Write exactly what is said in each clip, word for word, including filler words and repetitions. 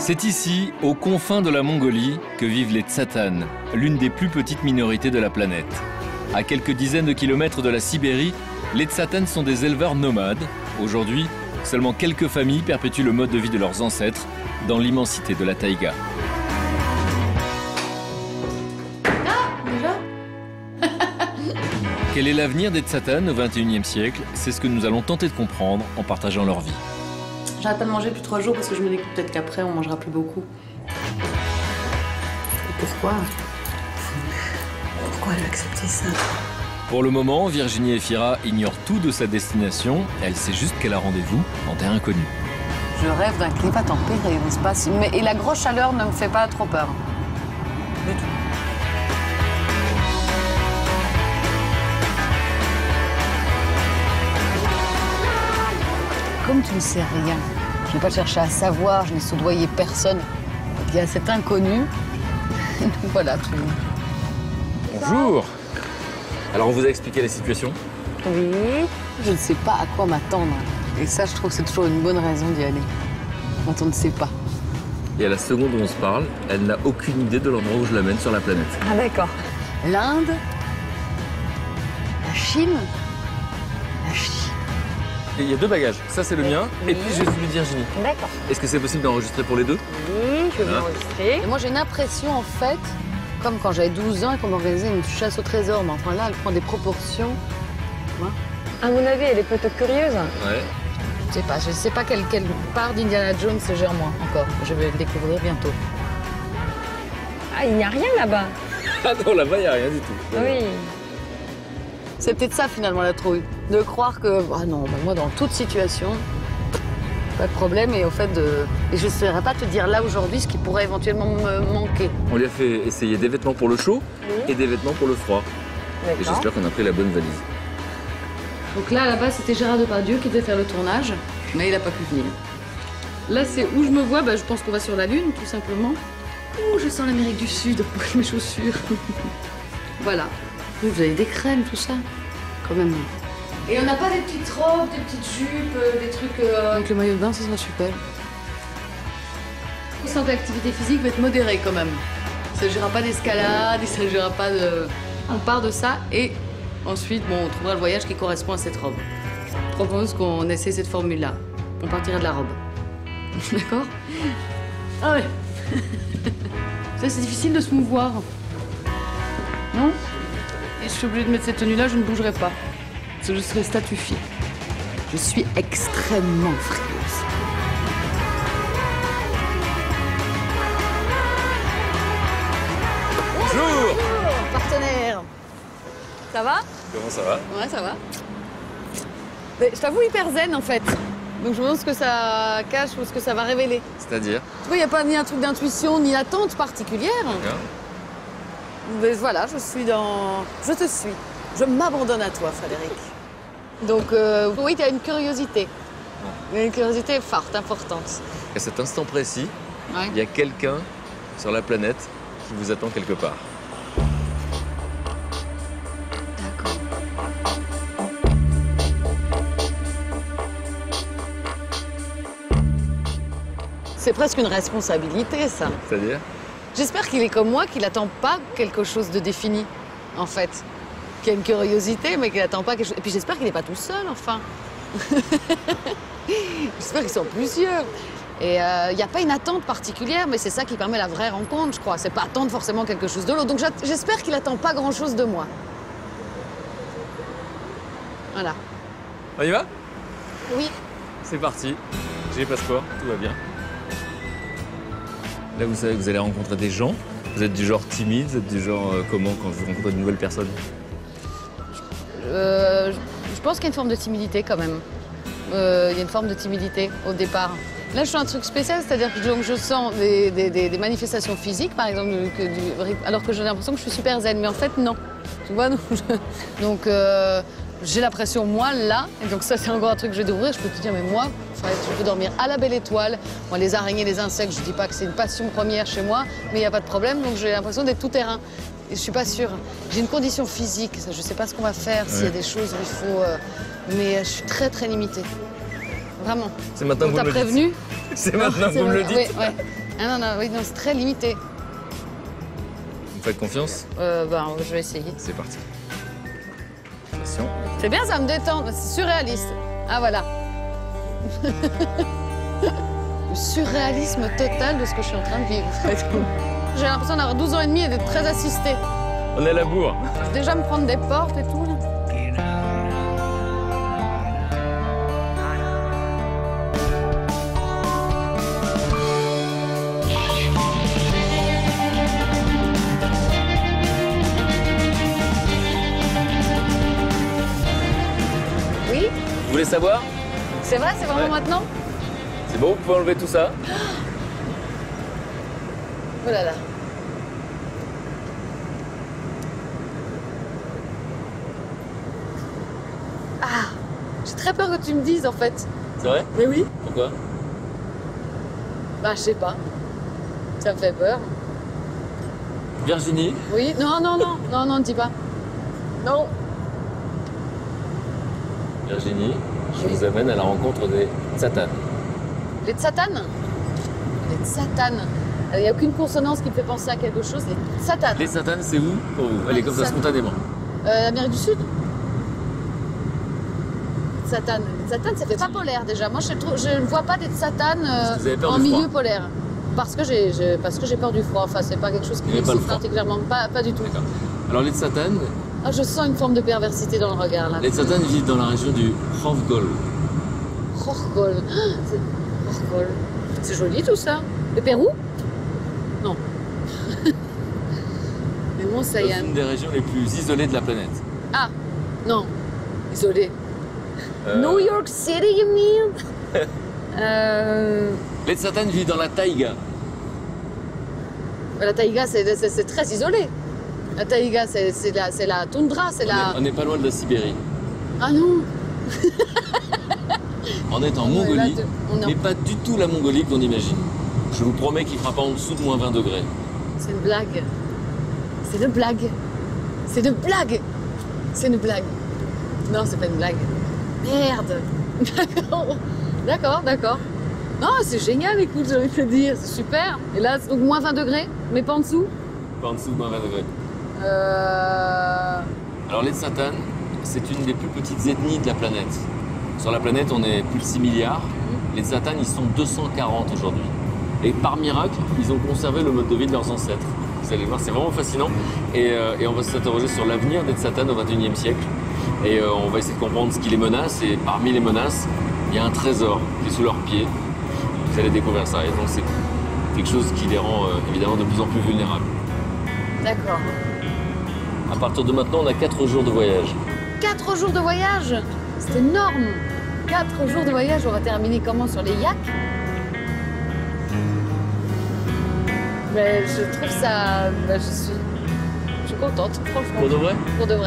C'est ici, aux confins de la Mongolie, que vivent les Tsatans, l'une des plus petites minorités de la planète. À quelques dizaines de kilomètres de la Sibérie, les Tsatans sont des éleveurs nomades. Aujourd'hui, seulement quelques familles perpétuent le mode de vie de leurs ancêtres dans l'immensité de la taïga. Quel est l'avenir des Tsatans au vingt et unième siècle? C'est ce que nous allons tenter de comprendre en partageant leur vie. J'arrête pas de manger depuis trois jours parce que je me dis que peut-être qu'après on mangera plus beaucoup. Et pourquoi Pourquoi j'ai accepté ça? Pour le moment, Virginie Efira ignore tout de sa destination. Elle sait juste qu'elle a rendez-vous en terre inconnue. Je rêve d'un climat tempéré, n'est-ce pas? Mais, et la grosse chaleur ne me fait pas trop peur. Du tout. Comme tu ne sais rien, je n'ai pas cherché à savoir, je n'ai soudoyé personne. Il y a cet inconnu. Voilà tout. Bonjour. Alors on vous a expliqué la situation? Oui. Je ne sais pas à quoi m'attendre. Et ça, je trouve que c'est toujours une bonne raison d'y aller. Quand on ne sait pas. Et à la seconde où on se parle, elle n'a aucune idée de l'endroit où je l'amène sur la planète. Ah d'accord. L'Inde, la Chine, la Chine. Et il y a deux bagages. Ça, c'est le mien. Oui. Et puis, j'ai celui de Virginie. D'accord. Est-ce que c'est possible d'enregistrer pour les deux? Oui, je vais Hein enregistrer. Et moi, j'ai une impression, en fait, comme quand j'avais douze ans et qu'on organisait une chasse au trésor. Mais enfin, là, elle prend des proportions. Tu vois? À mon avis, elle est plutôt curieuse. Ouais. Je sais pas. Je sais pas quelle, quelle part d'Indiana Jones j'ai en moi, encore. Je vais le découvrir bientôt. Ah, il n'y a rien là-bas. Ah non, là-bas, il n'y a rien du tout. Oui. C'est peut-être ça, finalement, la trouille. De croire que, ah non, bah, moi, dans toute situation, pas de problème. Et au fait, de... et je ne saurais pas te dire là, aujourd'hui, ce qui pourrait éventuellement me manquer. On lui a fait essayer des vêtements pour le chaud Oui. et des vêtements pour le froid. Et D'accord. j'espère qu'on a pris la bonne valise. Donc là, là-bas, c'était Gérard Depardieu qui devait faire le tournage, mais il n'a pas pu venir. Là, c'est où je me vois, bah, je pense qu'on va sur la Lune, tout simplement. Ouh, je sens l'Amérique du Sud pour mes chaussures. Voilà. Oui, vous avez des crèmes, tout ça. Quand même. Et on n'a pas des petites robes, des petites jupes, euh, des trucs... Euh... Avec le maillot de bain, ça sera super. Je sens que l'activité physique va être modérée, quand même. Il ne s'agira pas d'escalade, il ne s'agira pas de... On part de ça et ensuite, bon, on trouvera le voyage qui correspond à cette robe. Je propose qu'on essaie cette formule-là. On partira de la robe. D'accord? Ah ouais. Ça, c'est difficile de se mouvoir. Non? Et je suis obligée de mettre cette tenue-là, je ne bougerai pas. Parce que je serai statufiée. Je suis extrêmement frileuse. Bonjour. Partenaire. Ça va? Comment ça va? Ouais, ça va. Mais je t'avoue, hyper zen en fait. Donc je me demande ce que ça cache ou ce que ça va révéler. C'est-à-dire? Tu vois, il n'y a pas ni un truc d'intuition, ni d'attente particulière. D'accord. Mais voilà, je suis dans... Je te suis. Je m'abandonne à toi, Frédéric. Donc, euh, oui, tu as une curiosité. Une curiosité forte, importante. À cet instant précis, Ouais. il y a quelqu'un sur la planète qui vous attend quelque part. D'accord. C'est presque une responsabilité, ça. C'est-à-dire? J'espère qu'il est comme moi, qu'il n'attend pas quelque chose de défini, en fait. Qu'il a une curiosité, mais qu'il n'attend pas quelque chose... Et puis j'espère qu'il n'est pas tout seul, enfin. J'espère qu'ils sont plusieurs. Et il euh, n'y a pas une attente particulière, mais c'est ça qui permet la vraie rencontre, je crois. C'est pas attendre forcément quelque chose de l'autre. Donc j'espère qu'il n'attend pas grand-chose de moi. Voilà. On y va? Oui. C'est parti. J'ai les passeports, tout va bien. Là, vous savez que vous allez rencontrer des gens. Vous êtes du genre timide, vous êtes du genre euh, comment quand vous rencontrez de nouvelles personnes? Euh, je pense qu'il y a une forme de timidité quand même. Euh, il y a une forme de timidité au départ. Là, je fais un truc spécial, c'est-à-dire que donc, je sens des, des, des, des manifestations physiques, par exemple, que du, alors que j'ai l'impression que je suis super zen. Mais en fait, non. Tu vois, donc, je, donc euh, j'ai l'impression, moi, là, et donc ça, c'est encore un truc que je vais découvrir, je peux te dire, mais moi, je peux dormir à la belle étoile. Moi, les araignées, les insectes, je dis pas que c'est une passion première chez moi, mais il n'y a pas de problème, donc j'ai l'impression d'être tout terrain. Et je suis pas sûre. J'ai une condition physique, je sais pas ce qu'on va faire, ouais. S'il y a des choses où il faut... Euh, mais je suis très, très limitée. Vraiment. C'est maintenant que vous me le dites. T'as prévenu? C'est maintenant que vous me le dites. Oui, ouais. Ah non, non, oui, non, c'est très limité. Vous faites confiance? Euh, ben, je vais essayer. C'est parti. Attention. C'est bien, ça me détend, c'est surréaliste. Ah, voilà. Le surréalisme total de ce que je suis en train de vivre. J'ai l'impression d'avoir douze ans et demi et d'être très assistée. On est à la bourre. Déjà me prendre des portes et tout, là. Oui? Vous voulez savoir? C'est vrai, c'est vraiment Ouais. maintenant? C'est bon, vous pouvez enlever tout ça? Oh là là. Ah, j'ai très peur que tu me dises en fait. C'est vrai? Mais oui. Pourquoi? Bah, je sais pas. Ça me fait peur. Virginie? Oui, non, non, non, non, non, ne dis pas. Non. Virginie, je Oui. vous amène à la rencontre des Tsatanes. Les Tsatanes? Les Tsatanes. Il n'y a aucune consonance qui me fait penser à quelque chose. Les Tsatanes. Les Tsatanes, c'est où pour vous? Allez, comme ça, Tsatanes. spontanément. Euh, Amérique du Sud. Tsatanes. Les Tsatanes, ça fait pas polaire déjà. Moi, je, trouve- je ne vois pas des Tsatanes euh, Parce que vous avez peur en du milieu froid. polaire. Parce que j'ai j'ai- parce que j'ai peur du froid. Enfin, c'est pas quelque chose qui Vous n'aimez pas le m'excite froid. particulièrement. Pas, pas du tout. D'accord. Alors, les Tsatanes, Ah, je sens une forme de perversité dans le regard là. les Tsatanes vivent dans la région du Rhovgol. Rhovgol. Ah, c'est- Rhovgol. C'est joli tout ça. Le Pérou? Non. Les monts C'est Sayan. une des régions les plus isolées de la planète. Ah, non. Isolé. Euh, New York City, you mean? euh, Les Tsatanes vivent dans la taïga. la taïga, c'est c'est- c'est très isolé. La taïga, c'est c'est la, c'est la toundra, c'est On la... est- On n'est pas loin de la Sibérie. Ah non. On est en Ouais, Mongolie, là, tu- on est en- mais pas du tout la Mongolie qu'on imagine. Je vous promets qu'il ne fera pas en dessous de moins vingt degrés. C'est une blague. C'est une blague. C'est une blague. C'est une blague. Non, c'est pas une blague. Merde. D'accord. D'accord, d'accord. Non, c'est génial, écoute, j'ai envie de te dire. C'est super. Et là, c'est donc moins vingt degrés, mais pas en dessous. Pas en dessous de moins vingt degrés. Euh... Alors les Tsatanes, c'est une des plus petites ethnies de la planète. Sur la planète, on est plus de six milliards. Les Tsatanes, ils sont deux cent quarante aujourd'hui. Et par miracle, ils ont conservé le mode de vie de leurs ancêtres. Vous allez voir, c'est vraiment fascinant. Et, euh, et on va s'interroger sur l'avenir des Tsatanes au vingt et unième siècle. Et euh, on va essayer de comprendre ce qui les menace. Et parmi les menaces, il y a un trésor qui est sous leurs pieds. Vous allez découvrir ça. Et donc c'est quelque chose qui les rend euh, évidemment de plus en plus vulnérables. D'accord. À partir de maintenant, on a quatre jours de voyage. Quatre jours de voyage. C'est énorme. Quatre jours de voyage, on va terminer comment sur les yaks? Mais je trouve ça... bah, je, suis... je suis contente, franchement. Pour de vrai? Pour de vrai.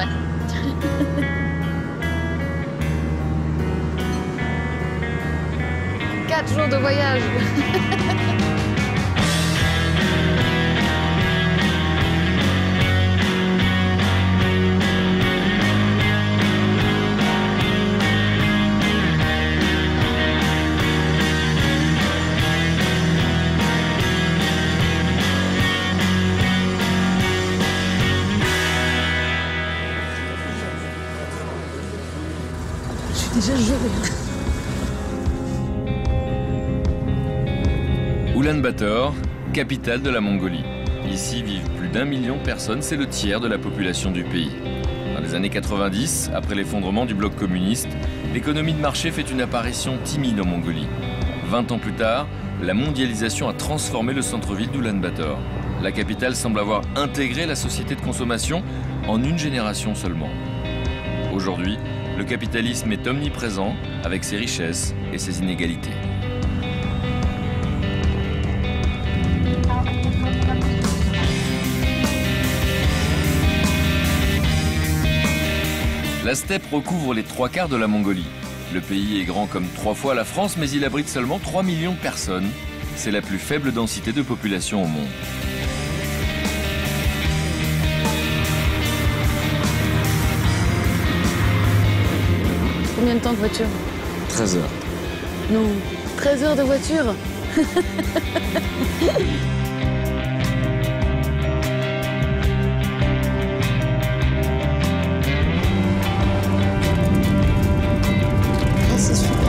Quatre jours de voyage. Je suis déjà gelée. Oulan-Bator, capitale de la Mongolie. Ici vivent plus d'un million de personnes, c'est le tiers de la population du pays. Dans les années quatre-vingt-dix, après l'effondrement du bloc communiste, l'économie de marché fait une apparition timide en Mongolie. Vingt ans plus tard, la mondialisation a transformé le centre-ville d'Oulan-Bator. La capitale semble avoir intégré la société de consommation en une génération seulement. Aujourd'hui, le capitalisme est omniprésent avec ses richesses et ses inégalités. La steppe recouvre les trois quarts de la Mongolie. Le pays est grand comme trois fois la France, mais il abrite seulement trois millions de personnes. C'est la plus faible densité de population au monde. Combien de temps de voiture? treize heures. Non. treize heures de voiture? c'est super.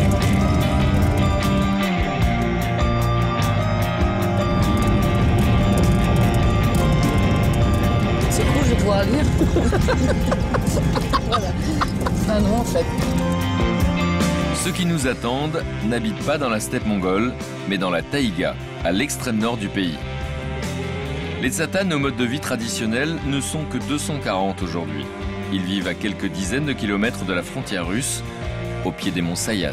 C'est cool, je vais pouvoir lire. Voilà. C'est un nom en fait. Ceux qui nous attendent n'habitent pas dans la steppe mongole, mais dans la taïga, à l'extrême nord du pays. Les Tsatannes au mode de vie traditionnel ne sont que deux cent quarante aujourd'hui. Ils vivent à quelques dizaines de kilomètres de la frontière russe, au pied des monts Sayan.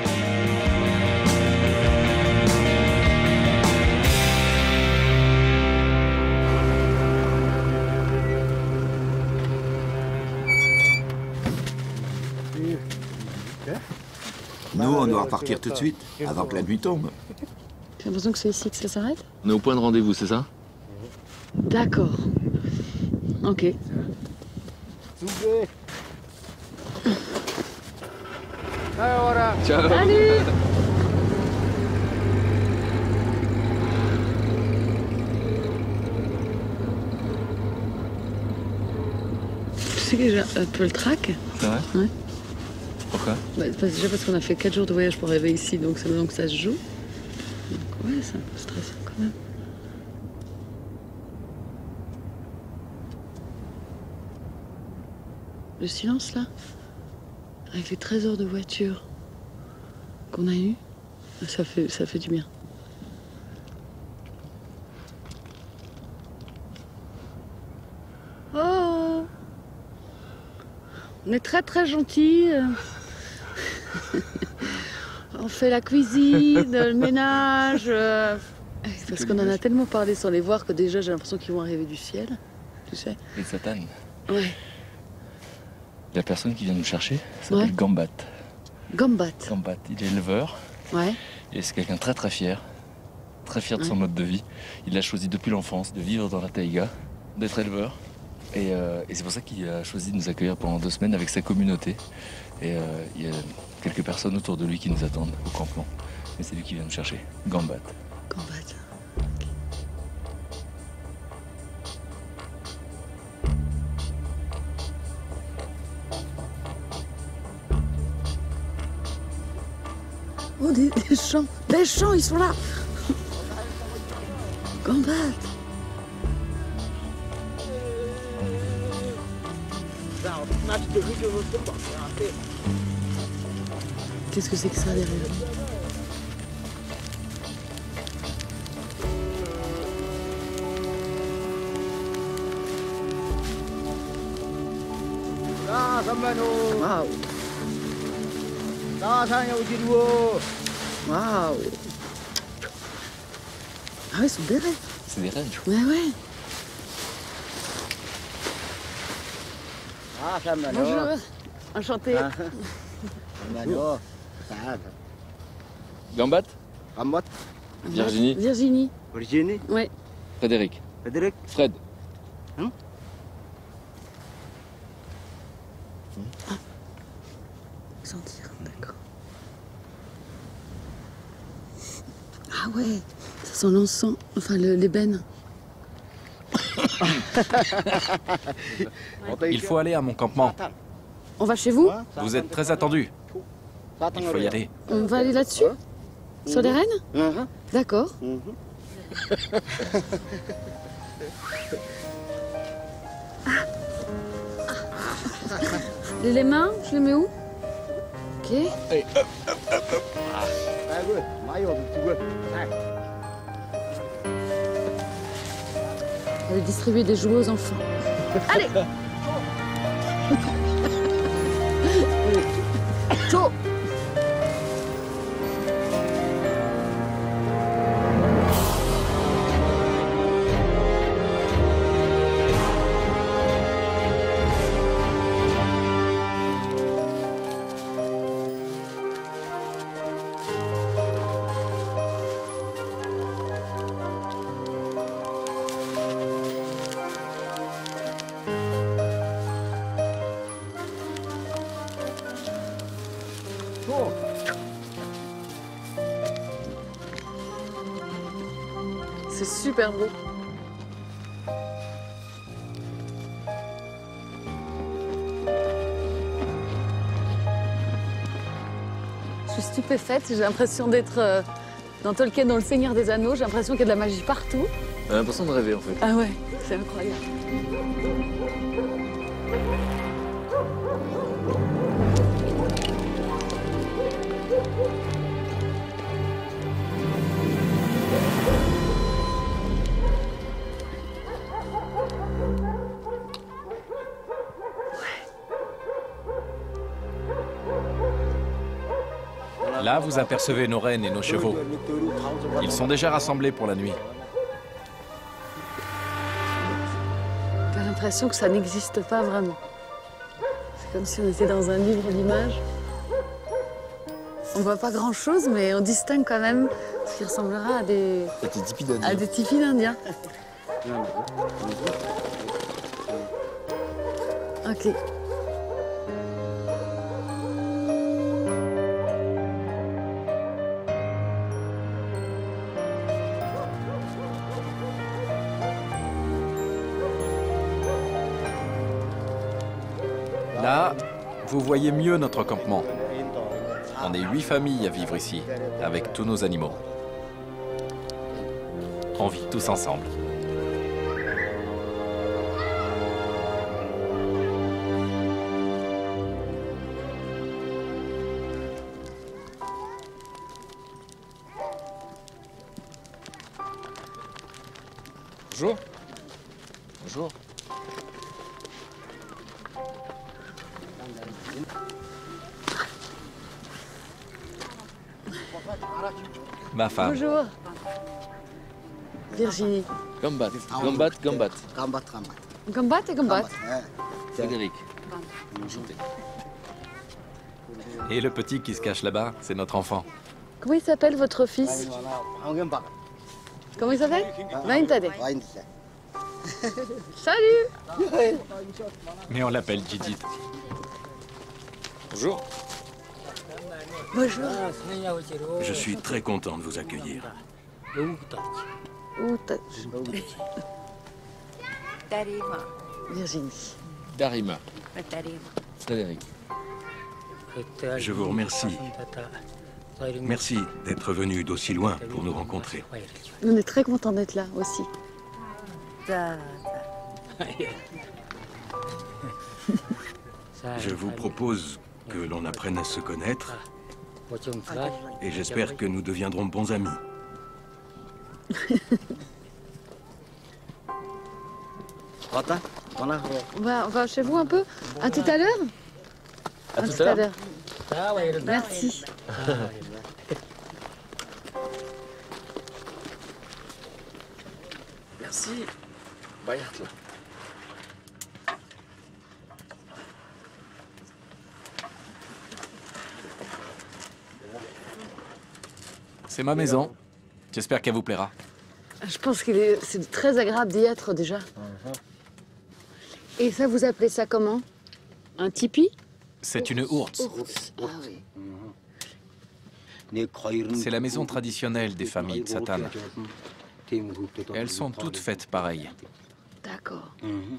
Nous, on doit repartir tout de suite, avant que la nuit tombe. J'ai l'impression que c'est ici que ça s'arrête. On est au point de rendez-vous, c'est ça? D'accord. Ok. Ciao. Salut. Tu sais que j'ai un peu le trac. C'est vrai? Ouais. Pourquoi? Bah, parce- déjà parce qu'on a fait quatre jours de voyage pour arriver ici, donc c'est donc que ça se joue. Donc ouais, c'est un peu stressant quand même. Le silence là, avec les treize heures de voiture qu'on a eu, ça fait, ça fait du bien. Oh, on est très très gentils. On fait la cuisine, le ménage. euh, Parce qu'on en a tellement parlé sans les voir que déjà j'ai l'impression qu'ils vont arriver du ciel. Tu sais? Les Tsatannes. Ouais. La personne qui vient nous chercher s'appelle Ouais. Gambat. Gambat. Gambat, il est éleveur Ouais. et c'est quelqu'un de très très fier. Très fier de son Ouais. mode de vie. Il a choisi depuis l'enfance de vivre dans la taïga, d'être éleveur. Et, euh, et c'est pour ça qu'il a choisi de nous accueillir pendant deux semaines avec sa communauté. Et euh, il y a quelques personnes autour de lui qui nous attendent au campement. Et c'est lui qui vient nous chercher. Gambat. Gambat. Oh, des, des champs. Des champs, ils sont là. Gambat. Qu'est-ce que c'est que ça derrière? Waouh. Waouh. Ah ouais, ils sont des rêves. C'est des rennes. Ouais, ouais. Bonjour. Enchantée. Gambat? Gambat, Virginie? Virginie. Virginie, Ouais. Frédéric? Frédéric, Fred? Sentir, d'accord. Ah ouais, ça sent l'encens, enfin le- l'ébène. Il faut aller à mon campement. On va chez vous? Vous êtes très attendus. Il faut y aller. On va aller là-dessus? Sur les rennes? D'accord. Et les mains, je les mets où? Ok. On va distribuer des jouets aux enfants. Allez. Chaud. C'est super beau. Je suis stupéfaite, j'ai l'impression d'être euh, dans Tolkien, dans Le Seigneur des Anneaux. J'ai l'impression qu'il y a de la magie partout. On a l'impression de rêver en fait. Ah ouais, c'est incroyable. Là, vous apercevez nos rennes et nos chevaux. Ils sont déjà rassemblés pour la nuit. J'ai l'impression que ça n'existe pas vraiment. C'est comme si on était dans un livre d'images. On voit pas grand-chose, mais on distingue quand même ce qui ressemblera à des, Des tipis d'Indiens. à des tipis d'Indiens. Ok. Là, vous voyez mieux notre campement. On est huit familles à vivre ici, avec tous nos animaux. On vit tous ensemble. Bonjour. Bonjour. Ma femme. Bonjour. Virginie. Gambat. Gambat, Gambat. Gambat, gambat. Gambat et Gambat. Frédéric. Enchanté. Et le petit qui se cache là-bas, c'est notre enfant. Comment il s'appelle votre fils? Comment il s'appelle? Vaintade. Salut. Mais on l'appelle Gigi. Bonjour. Bonjour. Je suis très content de vous accueillir. Où t'as- Virginie. Darima. Frédéric. Je vous remercie. Merci d'être venu d'aussi loin pour nous rencontrer. On est très contents d'être là aussi. Je vous propose que l'on apprenne à se connaître et j'espère que nous deviendrons bons amis. On va, on va chez vous un peu? À tout à l'heure? À tout à l'heure. Merci. Merci. Bayard là. C'est ma maison. J'espère qu'elle vous plaira. Je pense que c'est très agréable d'y être déjà. Et ça, vous appelez ça comment? Un tipi? C'est une ourse. Ours. Ah oui. C'est la maison traditionnelle des familles Tsatan. Elles sont toutes faites pareilles. D'accord.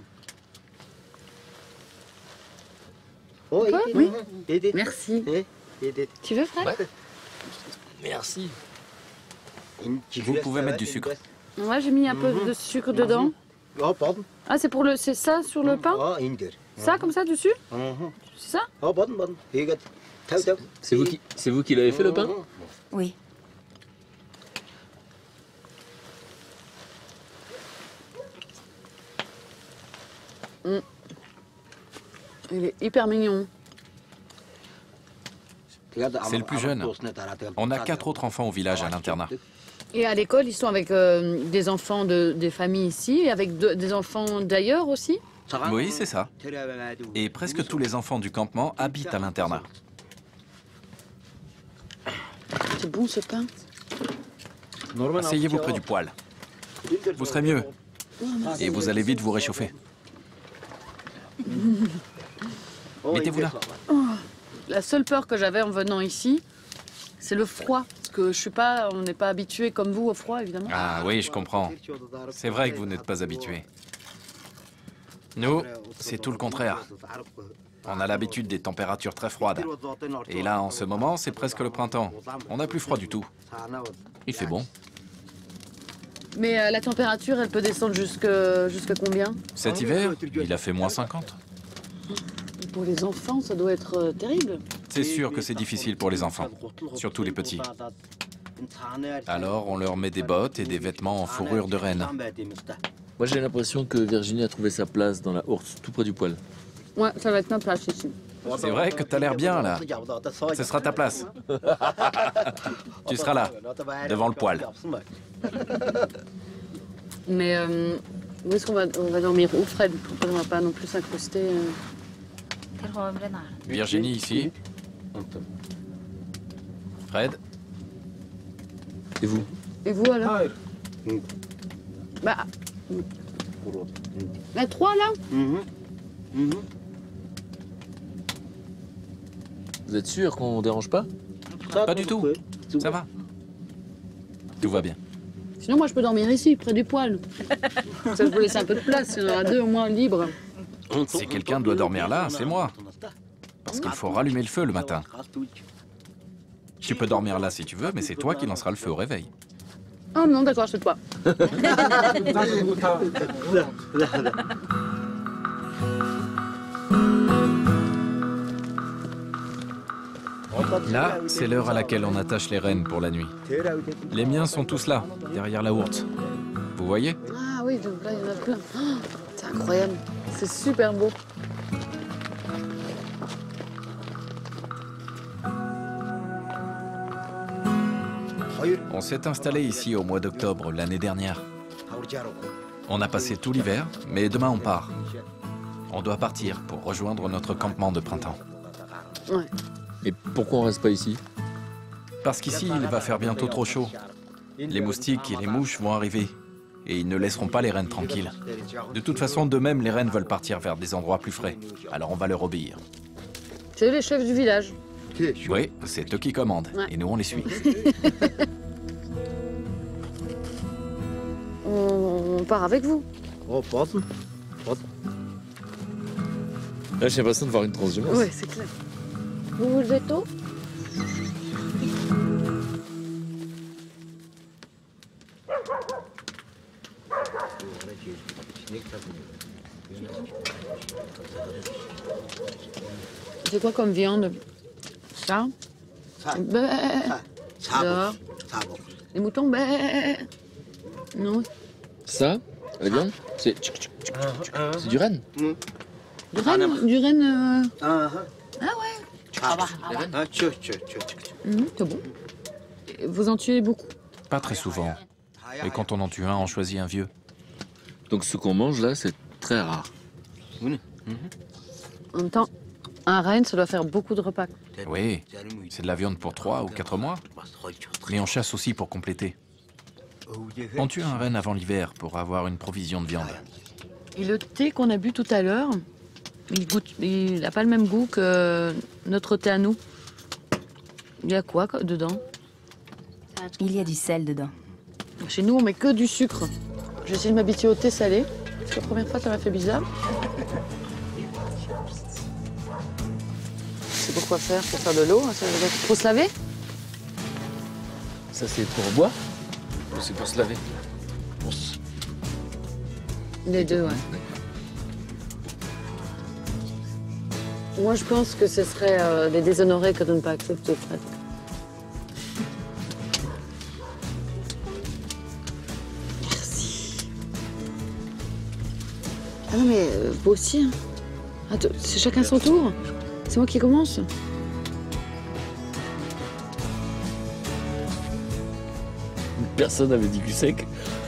Oui. Merci. Tu veux, Fred? Ouais. Merci. Vous pouvez mettre du sucre. Moi, j'ai mis un peu de sucre dedans. Ah, c'est pour le, c'est ça sur le pain? Ça, comme ça, dessus? C'est ça? C'est vous qui, c'est vous qui l'avez fait le pain? Oui. Mm. Il est hyper mignon. C'est le plus jeune. On a quatre autres enfants au village à l'internat. Et à l'école, ils sont avec euh, des enfants de, des familles ici, et avec de- des enfants d'ailleurs aussi? Oui, c'est ça. Et presque tous les enfants du campement habitent à l'internat. C'est bon ce pain. Asseyez-vous près du poêle. Vous serez mieux. Et vous allez vite vous réchauffer. Mettez-vous là. La seule peur que j'avais en venant ici, c'est le froid. Parce que je suis pas, on n'est pas habitué comme vous au froid, évidemment. Ah oui, je comprends. C'est vrai que vous n'êtes pas habitués. Nous, c'est tout le contraire. On a l'habitude des températures très froides. Et là, en ce moment, c'est presque le printemps. On n'a plus froid du tout. Il fait bon. Mais euh, la température, elle peut descendre jusque, jusque combien? Cet hiver, il a fait moins cinquante. Pour les enfants, ça doit être euh, terrible. C'est sûr que c'est difficile pour les enfants, surtout les petits. Alors, on leur met des bottes et des vêtements en fourrure de renne. Moi, j'ai l'impression que Virginie a trouvé sa place dans la ourse, tout près du poêle. Ouais, ça va être ma place ici. C'est vrai que t'as l'air bien, là. Ce sera ta place. Tu seras là, devant le poêle. Mais euh, où est-ce qu'on va, on va dormir? Où, Fred? On va pas non plus s'incruster. Euh... Virginie, ici. Fred. Et vous? Et vous, alors? Bah... La trois, là? Vous êtes sûr qu'on dérange pas? Pas du tout. Ça va. Tout va bien. Sinon, moi, je peux dormir ici, près du poêle. Ça vous laisse un peu de place, il y en aura deux au moins libres. Si quelqu'un doit dormir là, c'est moi. Parce qu'il faut rallumer le feu le matin. Tu peux dormir là si tu veux, mais c'est toi qui lanceras le feu au réveil. Ah non, d'accord, je sais pas. Là, c'est l'heure à laquelle on attache les rennes pour la nuit. Les miens sont tous là, derrière la hourte. Vous voyez? Ah oui, donc là, il y en a plein. Oh, c'est incroyable. C'est super beau. On s'est installé ici au mois d'octobre l'année dernière. On a passé tout l'hiver, mais demain on part. On doit partir pour rejoindre notre campement de printemps. Ouais. Et pourquoi on reste pas ici? Parce qu'ici, il va faire bientôt trop chaud. Les moustiques et les mouches vont arriver. Et ils ne laisseront pas les rennes tranquilles. De toute façon, d'eux-mêmes, les rennes veulent partir vers des endroits plus frais. Alors on va leur obéir. C'est eux les chefs du village. Oui, c'est eux qui commandent. Ouais. Et nous, on les suit. On, on part avec vous. Là, j'ai l'impression de voir une transhumance. Oui, c'est clair. Vous vous levez tôt? C'est quoi comme viande? Ça? Bé. Dehors. Les moutons? Bé. Non. Ça, la viande, c'est c'est du renne. Du renne? Du renne euh... Ah ouais. Mmh, c'est bon. Et vous en tuez beaucoup? Pas très souvent. Et quand on en tue un, on choisit un vieux. Donc ce qu'on mange là, c'est très rare. En même temps, un renne, ça doit faire beaucoup de repas. Oui, c'est de la viande pour trois ou quatre mois. Mais on chasse aussi pour compléter. On tue un renne avant l'hiver pour avoir une provision de viande. Et le thé qu'on a bu tout à l'heure, il goûte, il n'a pas le même goût que notre thé à nous. Il y a quoi dedans? Il y a du sel dedans. Chez nous, on met que du sucre. J'ai essayé de m'habituer au thé salé. Parce que la première fois, ça m'a fait bizarre. C'est pour quoi faire? Pour faire de l'eau? Ça veut dire qu'il faut se laver? Ça, c'est pour boire ou c'est pour se laver? Pour se... Les deux, ouais. Moi, je pense que ce serait euh, les déshonorer que de ne pas accepter, Fred. Merci. Ah non, mais euh, vous aussi. Hein. Attends, c'est chacun son tour. C'est moi qui commence. Personne n'avait dit cul sec.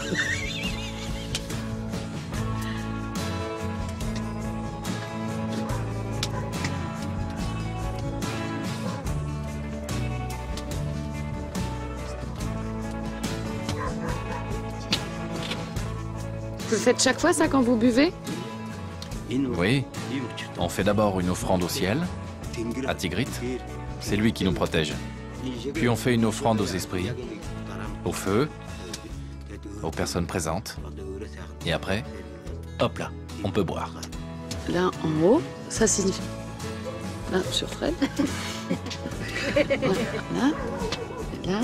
Vous le faites chaque fois, ça, quand vous buvez? Oui, on fait d'abord une offrande au ciel, à Tigrit. C'est lui qui nous protège. Puis on fait une offrande aux esprits, au feu, aux personnes présentes. Et après, hop là, on peut boire. Là, en haut, ça signifie... Là, sur Fred. Là, là, là.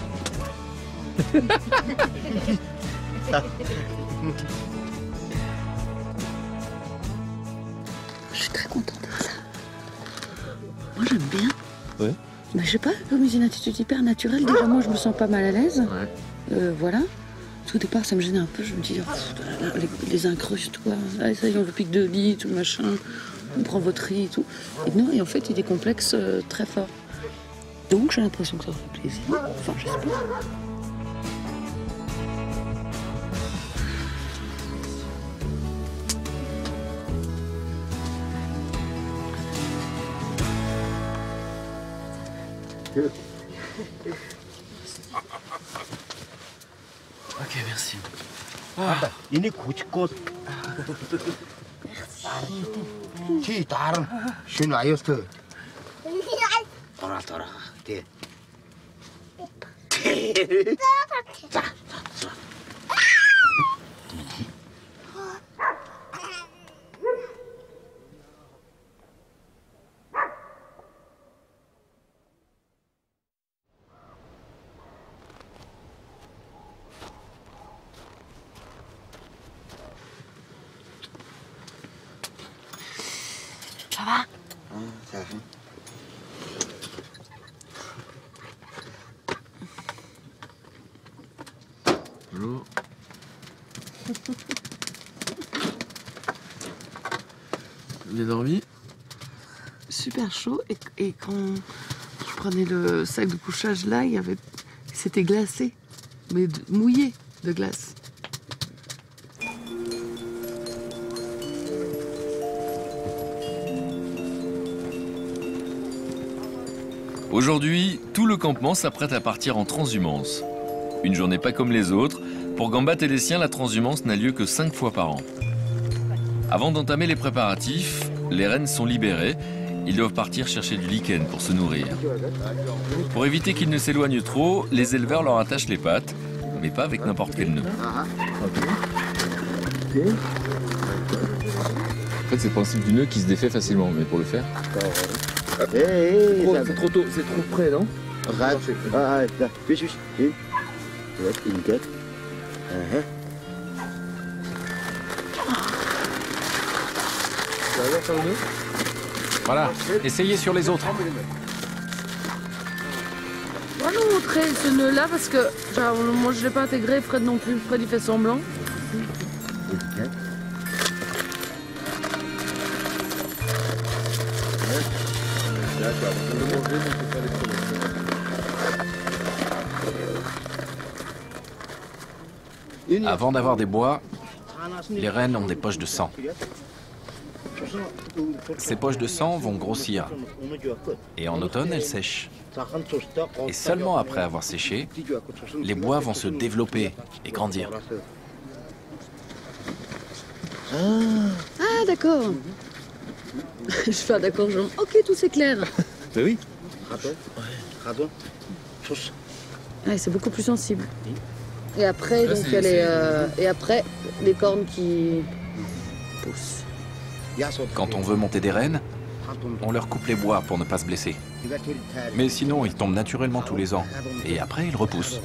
Je suis très contente de ça. Moi, j'aime bien. Ouais. Mais je sais pas, comme j'ai une attitude hyper naturelle, déjà moi, je me sens pas mal à l'aise. Ouais. Euh, voilà. Parce qu'au départ, ça me gênait un peu. Je me disais, oh, les, les incrustes, quoi. Allez, ça y est, on le pique de lit, tout machin. On prend votre riz et tout. Et non, et en fait, il y a des complexes euh, très forts. Donc, j'ai l'impression que ça fait plaisir. Enfin, j'espère. Ok, merci. Ah. Ini kucikot. Ci taran. Şunu ayıstı. Tora tora. De. Ça va? Ça va. Bonjour. Bien dormi? Super chaud. Et, et quand je prenais le sac de couchage là, il y avait... c'était glacé. Mais de- mouillé de glace. Aujourd'hui, tout le campement s'apprête à partir en transhumance. Une journée pas comme les autres. Pour Gambat et les siens, la transhumance n'a lieu que cinq fois par an. Avant d'entamer les préparatifs, les rennes sont libérées. Ils doivent partir chercher du lichen pour se nourrir. Pour éviter qu'ils ne s'éloignent trop, les éleveurs leur attachent les pattes, mais pas avec n'importe quel nœud. En fait, c'est le principe du nœud qui se défait facilement, mais pour le faire... Hey, Oh, c'est trop tôt, c'est trop près, non? Rat. Ah, là. Fiche, fiche. In. Let in get. Uh-huh. Voilà, essayez sur les autres. On va nous montrer ce nœud-là parce que genre, moi je l'ai pas intégré, Fred non plus. Fred il fait semblant. Avant d'avoir des bois, les rennes ont des poches de sang. Ces poches de sang vont grossir. Et en automne, elles sèchent. Et seulement après avoir séché, les bois vont se développer et grandir. Ah d'accord. Je fais un d'accord genre. Ok, tout c'est clair. Bah oui. Ouais, c'est beaucoup plus sensible. Et après, Là, donc, c'est- il y a les, c'est- euh, et après, les cornes qui poussent. Quand on veut monter des rennes, on leur coupe les bois pour ne pas se blesser. Mais sinon, ils tombent naturellement tous les ans. Et après, ils repoussent.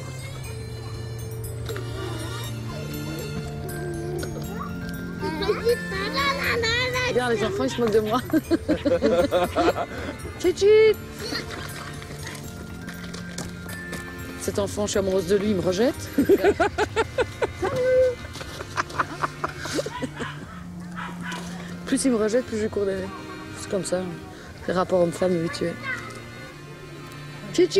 Regarde, les enfants, ils se moquent de moi. Chichi. Cet enfant, je suis amoureuse de lui, il me rejette. Plus il me rejette, plus je lui cours derrière. C'est comme ça. Les rapports homme-femme habituels. Chichi.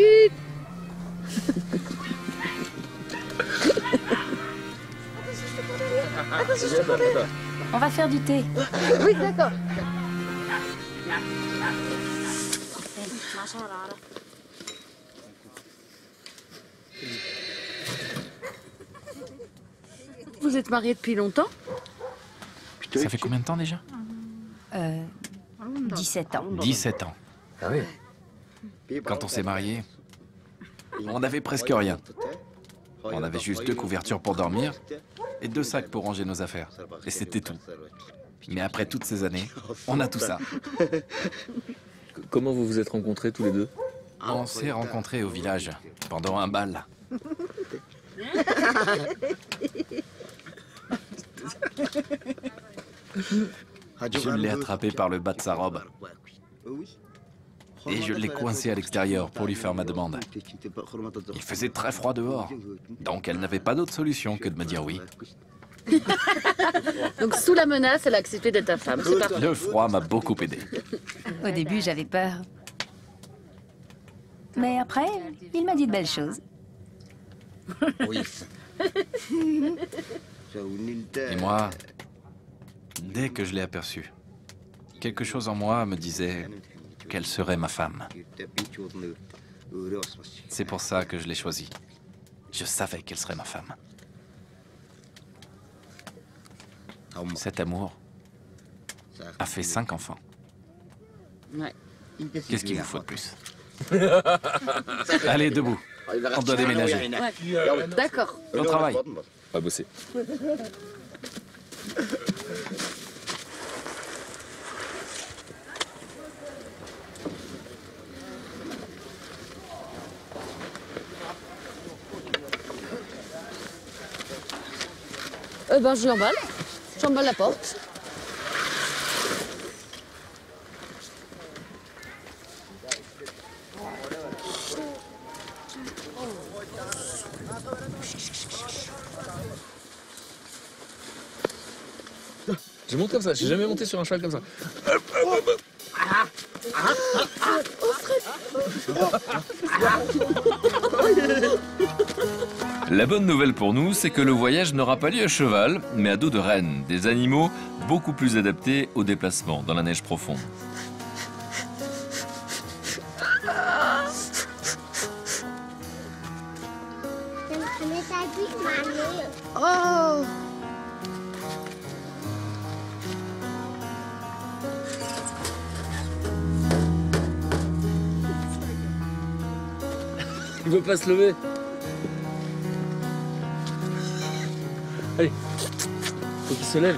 On va faire du thé. Oui, d'accord. Vous êtes mariés depuis longtemps? Ça fait combien de temps déjà? Euh, dix-sept ans. dix-sept ans. Ah oui. Quand on s'est mariés, On n'avait presque rien. On avait juste deux couvertures pour dormir et deux sacs pour ranger nos affaires. Et c'était tout. Mais après toutes ces années, on a tout ça. Comment vous vous êtes rencontrés tous les deux? On s'est rencontrés au village, pendant un bal. Je l'ai attrapé par le bas de sa robe. Et je l'ai coincé à l'extérieur pour lui faire ma demande. Il faisait très froid dehors, donc elle n'avait pas d'autre solution que de me dire oui. Donc sous la menace, elle a accepté d'être ta femme, c'est parfait. Le froid m'a beaucoup aidé. Au début, j'avais peur. Mais après, il m'a dit de belles choses. Et moi, dès que je l'ai aperçue, quelque chose en moi me disait qu'elle serait ma femme. C'est pour ça que je l'ai choisie. Je savais qu'elle serait ma femme. Cet amour a fait cinq enfants. Ouais. Qu'est-ce qu'il vous faut de plus? Allez, debout. On doit déménager. Ouais. D'accord. Au travail. On va bosser. Euh, ben, je l'emballe. J'emballe la porte. Je monte comme ça, j'ai jamais monté sur un cheval comme ça. La bonne nouvelle pour nous, c'est que le voyage n'aura pas lieu à cheval, mais à dos de renne, des animaux beaucoup plus adaptés au déplacement dans la neige profonde. Oh! Il veut pas se lever. Allez, faut qu'il se lève.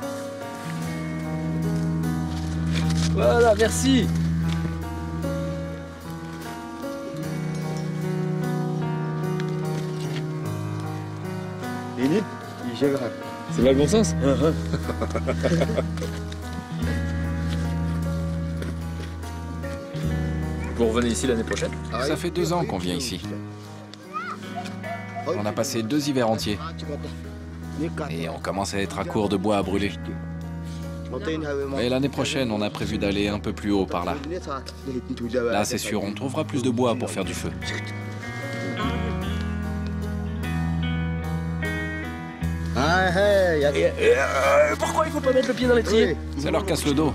Voilà, merci. C'est pas le bon sens? Vous revenez ici l'année prochaine? Ça fait deux ans qu'on vient ici. On a passé deux hivers entiers. Et on commence à être à court de bois à brûler. Et l'année prochaine, on a prévu d'aller un peu plus haut par là. Là, c'est sûr, on trouvera plus de bois pour faire du feu. Et, euh, pourquoi il faut pas mettre le pied dans l'étrier? Ça leur casse le dos.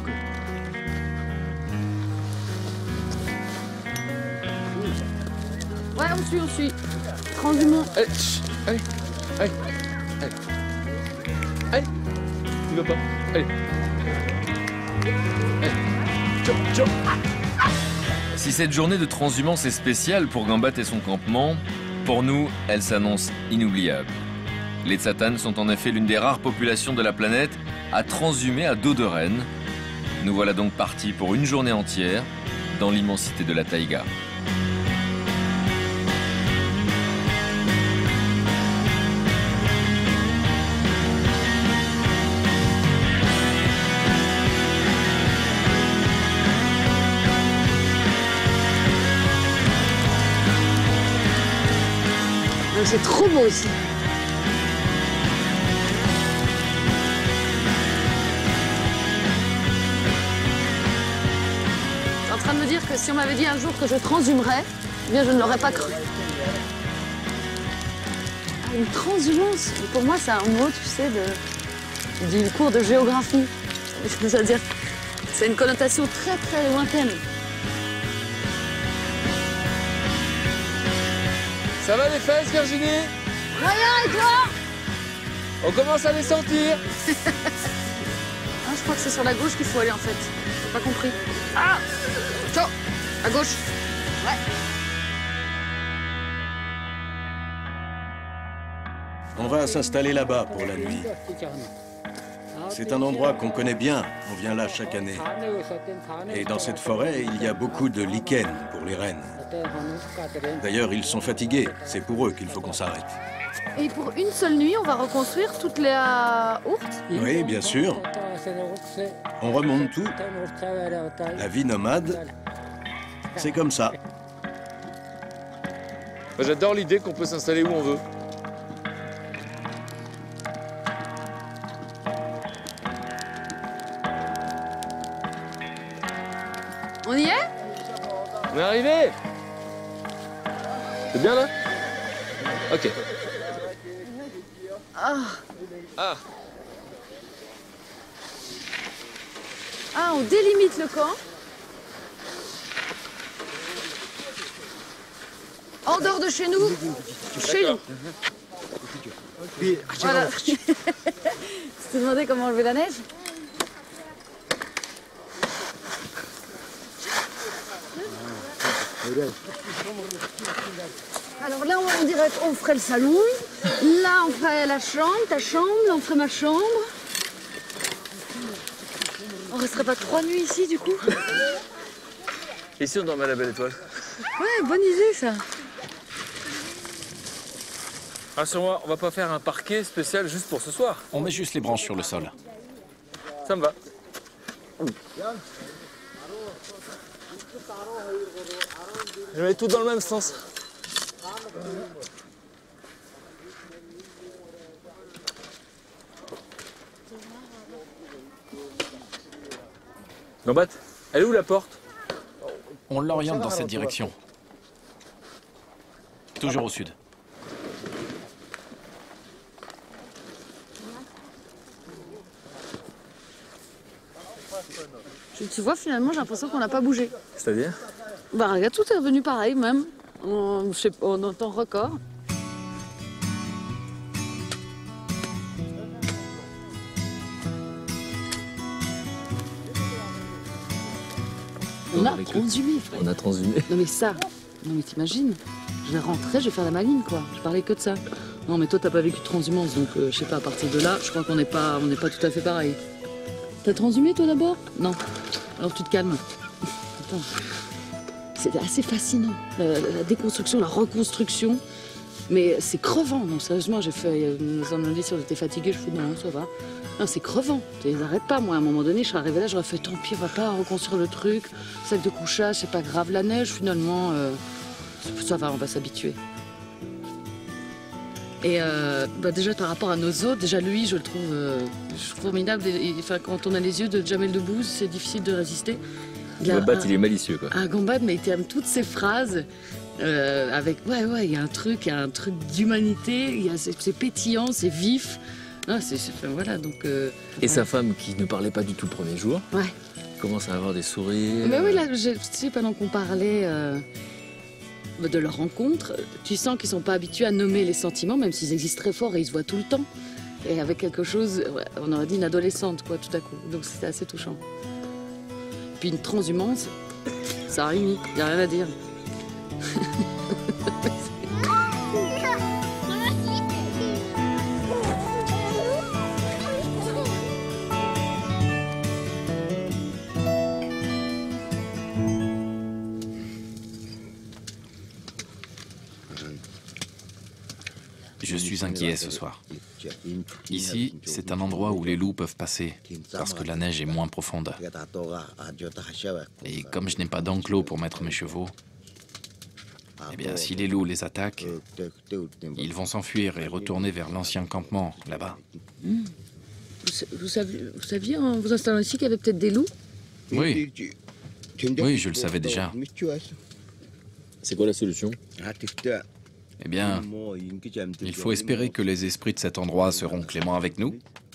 Ouais, on suit, on suit. Transhumant. Allez, chut, allez, allez, allez, allez, il va pas, allez, allez, ciao, ciao. Si cette journée de transhumance est spéciale pour Gambat et son campement, pour nous, elle s'annonce inoubliable. Les Tsataan sont en effet l'une des rares populations de la planète à transhumer à dos de renne. Nous voilà donc partis pour une journée entière dans l'immensité de la taïga. C'est trop beau ici. T'es en train de me dire que si on m'avait dit un jour que je transhumerais, eh bien je ne l'aurais pas cru. Ah, une transhumance, pour moi c'est un mot, tu sais, de, du cours de géographie. C'est-à-dire, c'est une connotation très très lointaine. Ça va les fesses, Virginie? Moyen, et toi? On commence à les sentir. Ah, je crois que c'est sur la gauche qu'il faut aller en fait. J'ai pas compris. Ah! Ciao! À gauche. Ouais. On va s'installer là-bas pour la nuit. C'est un endroit qu'on connaît bien, on vient là chaque année. Et dans cette forêt, il y a beaucoup de lichens pour les rennes. D'ailleurs, ils sont fatigués, c'est pour eux qu'il faut qu'on s'arrête. Et pour une seule nuit, on va reconstruire toutes les euh, ourtes? Oui, bien sûr. On remonte tout. La vie nomade, c'est comme ça. J'adore l'idée qu'on peut s'installer où on veut. On y est? On est arrivé. C'est bien là? Ok. Ah. Ah. Ah, on délimite le camp. En dehors de chez nous. Chez nous. Voilà. Tu te demandais comment enlever la neige? Alors là, on dirait qu'on ferait le salon. Là, on ferait la chambre, ta chambre. Là, on ferait ma chambre. On resterait pas trois nuits ici, du coup? Ici, on dormait à la Belle Étoile. Ouais, bonne idée, ça. Rassure-moi, on va pas faire un parquet spécial juste pour ce soir. On met juste les branches sur le sol. Ça me va. Je mets tout dans le même sens. Gambat, elle est où la porte? On l'oriente dans cette direction. Toujours au sud. Tu vois, finalement, j'ai l'impression qu'on n'a pas bougé. C'est-à-dire? Bah, regarde, tout est revenu pareil, même. On, je sais pas, en temps record. On a transhumé, frère. On a transhumé. Non mais ça, non mais t'imagines, je vais rentrer, je vais faire la maline, quoi. Je parlais que de ça. Non mais toi, t'as pas vécu de transhumance, donc euh, je sais pas, à partir de là, je crois qu'on n'est pas, on n'est pas tout à fait pareil. T'as transhumé, toi, d'abord? Non. Alors tu te calmes. Attends. C'est assez fascinant, la, la déconstruction, la reconstruction. Mais c'est crevant, non, sérieusement, j'ai fait, on m'a dit si on était fatigué, je fais non, ça va. Non, c'est crevant, ils n'arrêtent pas, moi, à un moment donné, je serais arrivée là, j'aurais fait tant pis, on va pas reconstruire le truc, sac de couchage, c'est pas grave, la neige, finalement, euh, ça va, on va s'habituer. Et euh, bah déjà, par rapport à nos autres, déjà lui, je le trouve, euh, je trouve formidable, et, et, enfin, quand on a les yeux de Jamel Debbouze, c'est difficile de résister. Gambat, il est malicieux, quoi. Un Gambat, mais il aime toutes ces phrases. Euh, avec, ouais, ouais, il y a un truc, il y a un truc d'humanité, c'est pétillant, c'est vif. Ah, c'est, enfin, voilà, donc... Euh, Et ouais. Sa femme, qui ne parlait pas du tout le premier jour, ouais. Commence à avoir des sourires. Mais oui, là, je, tu sais, pendant qu'on parlait euh, de leur rencontre, tu sens qu'ils sont pas habitués à nommer les sentiments, même s'ils existent très fort et ils se voient tout le temps. Et avec quelque chose, ouais, on aurait dit une adolescente, quoi, tout à coup. Donc c'était assez touchant. Puis une transhumance, ça réunit, il n'y a rien à dire. Je suis inquiet ce soir. Ici, c'est un endroit où les loups peuvent passer, parce que la neige est moins profonde. Et comme je n'ai pas d'enclos pour mettre mes chevaux, eh bien, si les loups les attaquent, ils vont s'enfuir et retourner vers l'ancien campement, là-bas. Mmh. Vous, vous, saviez, vous saviez, en vous installant ici, qu'il y avait peut-être des loups? Oui. Oui, je le savais déjà. C'est quoi la solution? Eh bien, il faut espérer que les esprits de cet endroit seront cléments avec nous.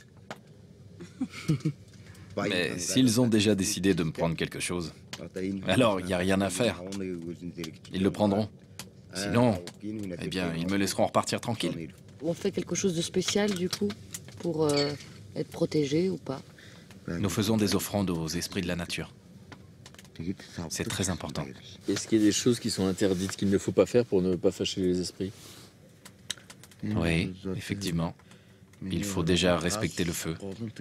Mais s'ils ont déjà décidé de me prendre quelque chose, alors il n'y a rien à faire. Ils le prendront. Sinon, eh bien, ils me laisseront repartir tranquille. On fait quelque chose de spécial, du coup, pour euh, être protégé ou pas? Nous faisons des offrandes aux esprits de la nature. C'est très important. Est-ce qu'il y a des choses qui sont interdites, qu'il ne faut pas faire pour ne pas fâcher les esprits? Oui, effectivement. Il faut déjà respecter le feu.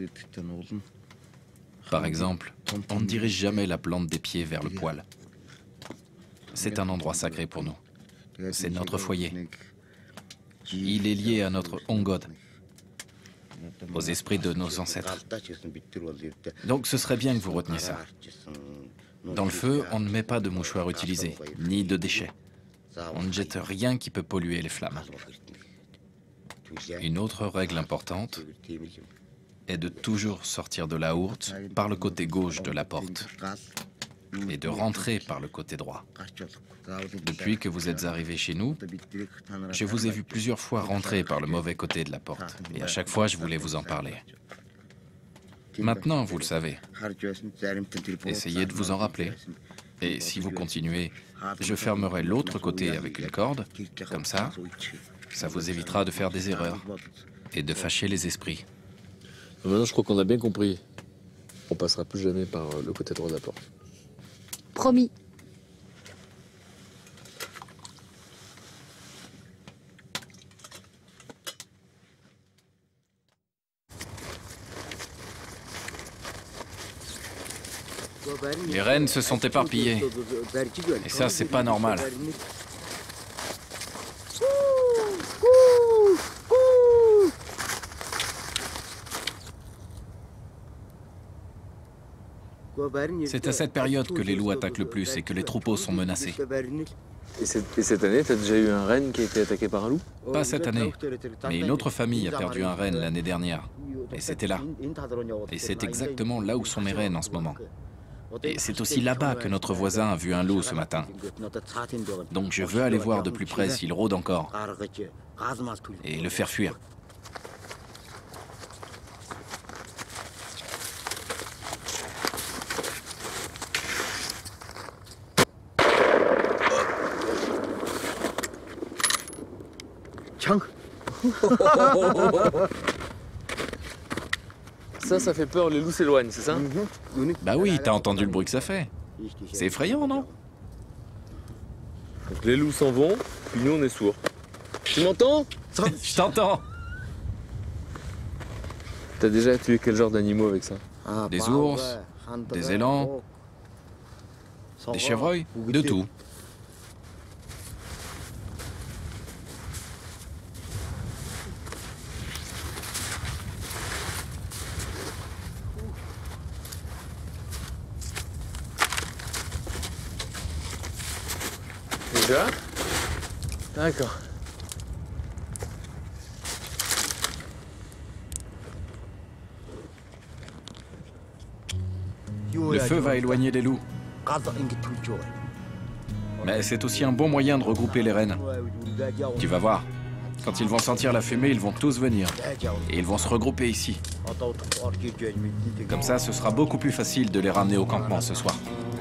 Par exemple, on ne dirige jamais la plante des pieds vers le poêle. C'est un endroit sacré pour nous. C'est notre foyer. Il est lié à notre Ongod, aux esprits de nos ancêtres. Donc ce serait bien que vous reteniez ça. Dans le feu, on ne met pas de mouchoirs utilisés, ni de déchets. On ne jette rien qui peut polluer les flammes. Une autre règle importante est de toujours sortir de la hourte par le côté gauche de la porte et de rentrer par le côté droit. Depuis que vous êtes arrivé chez nous, je vous ai vu plusieurs fois rentrer par le mauvais côté de la porte et à chaque fois je voulais vous en parler. Maintenant, vous le savez. Essayez de vous en rappeler. Et si vous continuez, je fermerai l'autre côté avec une corde, comme ça, ça vous évitera de faire des erreurs et de fâcher les esprits. Maintenant, je crois qu'on a bien compris. On passera plus jamais par le côté droit de la porte. Promis. Les rennes se sont éparpillées. Et ça, c'est pas normal. C'est à cette période que les loups attaquent le plus et que les troupeaux sont menacés. Et cette, et cette année, t'as déjà eu un renne qui a été attaqué par un loup? Pas cette année, mais une autre famille a perdu un renne l'année dernière. Et c'était là. Et c'est exactement là où sont mes rennes en ce moment. Et c'est aussi là-bas que notre voisin a vu un loup ce matin. Donc je veux aller voir de plus près s'il rôde encore et le faire fuir. Ça, ça fait peur, les loups s'éloignent, c'est ça? Bah oui, t'as entendu le bruit que ça fait. C'est effrayant, non? Donc les loups s'en vont, puis nous on est sourds. Tu m'entends? Je t'entends. T'as déjà tué quel genre d'animaux avec ça? Des ours, des élans, des chevreuils, de tout. Déjà? D'accord. Le feu va éloigner les loups. Mais c'est aussi un bon moyen de regrouper les rennes. Tu vas voir. Quand ils vont sentir la fumée, ils vont tous venir. Et ils vont se regrouper ici. Comme ça, ce sera beaucoup plus facile de les ramener au campement ce soir.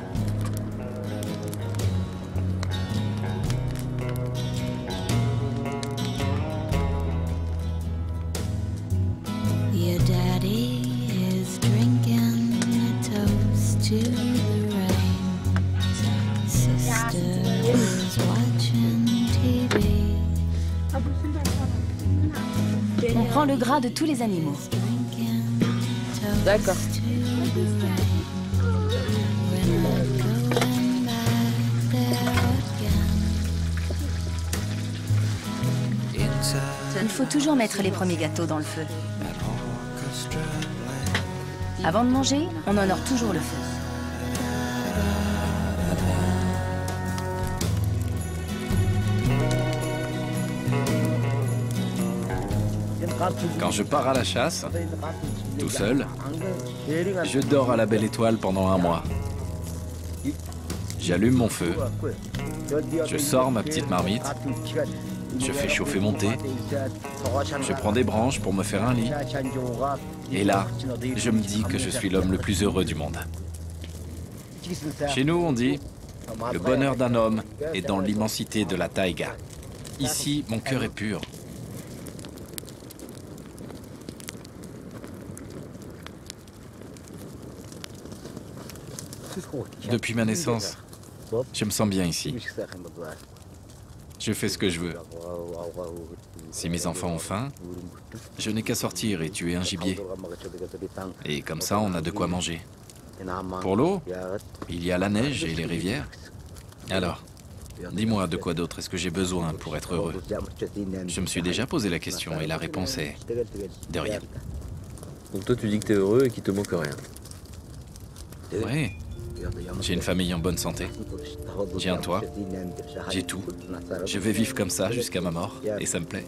On prend le gras de tous les animaux. D'accord. Il faut toujours mettre les premiers gâteaux dans le feu. Avant de manger, on honore toujours le feu. Quand je pars à la chasse, tout seul, je dors à la belle étoile pendant un mois. J'allume mon feu, je sors ma petite marmite, je fais chauffer mon thé, je prends des branches pour me faire un lit, et là, je me dis que je suis l'homme le plus heureux du monde. Chez nous, on dit, le bonheur d'un homme est dans l'immensité de la taïga. Ici, mon cœur est pur. Depuis ma naissance, je me sens bien ici. Je fais ce que je veux. Si mes enfants ont faim, je n'ai qu'à sortir et tuer un gibier. Et comme ça, on a de quoi manger. Pour l'eau, il y a la neige et les rivières. Alors, dis-moi de quoi d'autre est-ce que j'ai besoin pour être heureux? Je me suis déjà posé la question et la réponse est de rien. Donc toi tu dis que t'es heureux et qu'il te manque rien. Oui. J'ai une famille en bonne santé. J'ai un toit. J'ai tout. Je vais vivre comme ça jusqu'à ma mort et ça me plaît.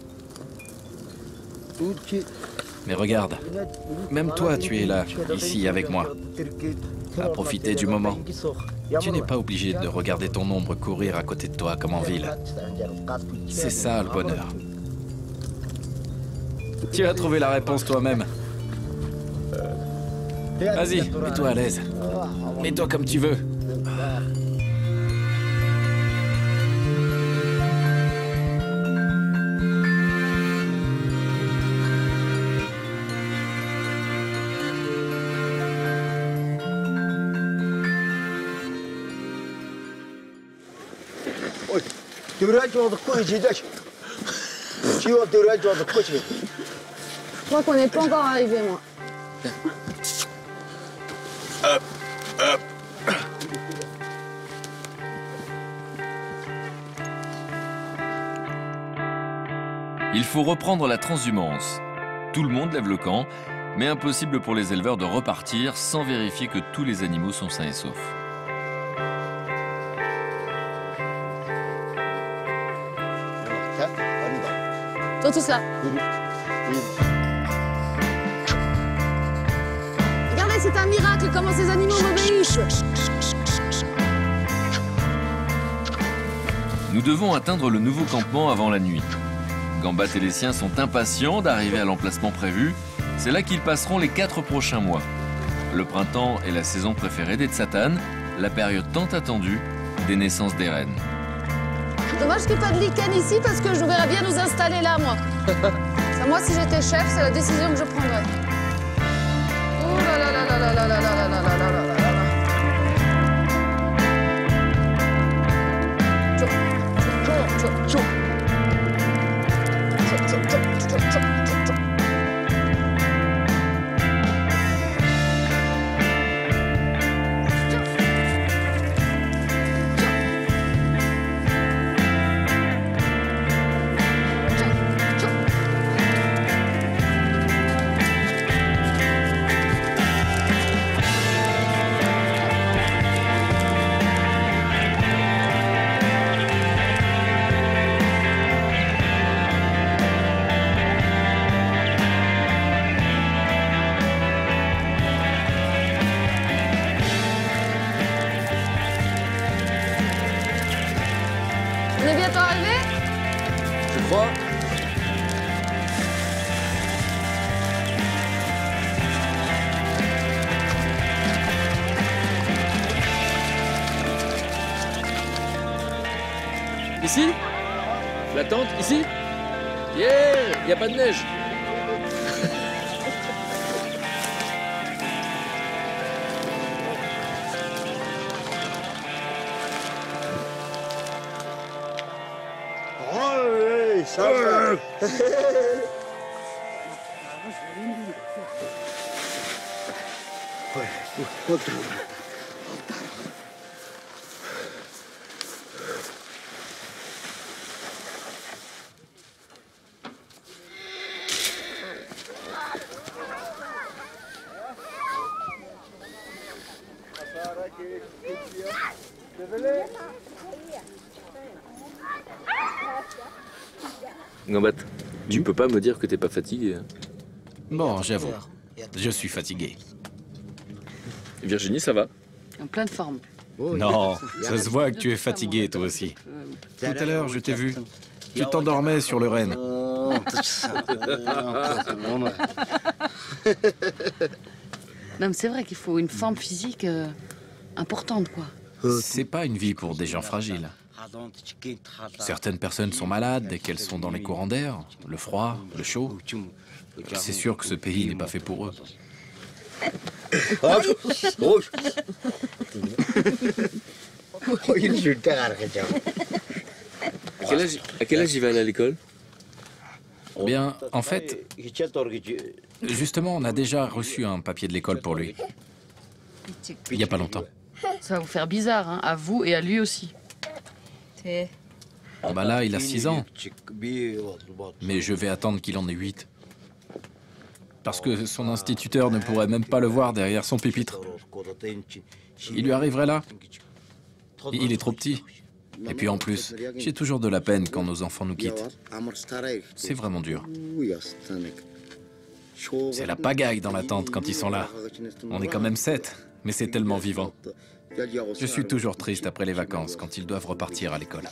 Mais regarde, même toi tu es là, ici avec moi, à profiter du moment. Tu n'es pas obligé de regarder ton ombre courir à côté de toi comme en ville. C'est ça le bonheur. Tu as trouvé la réponse toi-même. Vas-y, mets-toi à l'aise. Mets-toi comme tu veux. Je crois qu'on n'est pas encore arrivé, moi. Il faut reprendre la transhumance. Tout le monde lève le camp, mais impossible pour les éleveurs de repartir sans vérifier que tous les animaux sont sains et saufs. Toi, tout ça. Regardez, c'est un miracle comment ces animaux m'obéissent. Nous devons atteindre le nouveau campement avant la nuit. Gambat et les siens sont impatients d'arriver à l'emplacement prévu. C'est là qu'ils passeront les quatre prochains mois. Le printemps est la saison préférée des Tsatan, la période tant attendue des naissances des rennes. Dommage qu'il n'y ait pas de lichen ici parce que je verrais bien nous installer là, moi. Ça, moi, si j'étais chef, c'est la décision que je prendrais. Oh là là là là là là là là là là là là là là. Tchou, tchou, tchou, tchou. Tchou, tchou, tchou, tchou, tchou, tchou. On est bientôt arrivé? Je crois. Ici? La tente, ici? Yeah! Il n'y a pas de neige. Gambat, tu peux pas me dire que t'es pas fatigué. Bon, j'avoue, je suis fatigué. Virginie, ça va? En pleine forme. Non, ça se voit que tu es fatigué toi aussi. Tout à l'heure, je t'ai vu. Tu t'endormais sur le renne. Non, mais c'est vrai qu'il faut une forme physique euh, importante, quoi. C'est pas une vie pour des gens fragiles. Certaines personnes sont malades dès qu'elles sont dans les courants d'air, le froid, le chaud. C'est sûr que ce pays n'est pas fait pour eux. quel âge, à quel âge il va aller à l'école? Bien, en fait, justement, on a déjà reçu un papier de l'école pour lui. Il n'y a pas longtemps. Ça va vous faire bizarre, hein, à vous et à lui aussi. Bon bah là, il a six ans. Mais je vais attendre qu'il en ait huit. Parce que son instituteur ne pourrait même pas le voir derrière son pupitre. Il lui arriverait là. Il est trop petit. Et puis en plus, j'ai toujours de la peine quand nos enfants nous quittent. C'est vraiment dur. C'est la pagaille dans la tente quand ils sont là. On est quand même sept, mais c'est tellement vivant. Je suis toujours triste après les vacances quand ils doivent repartir à l'école.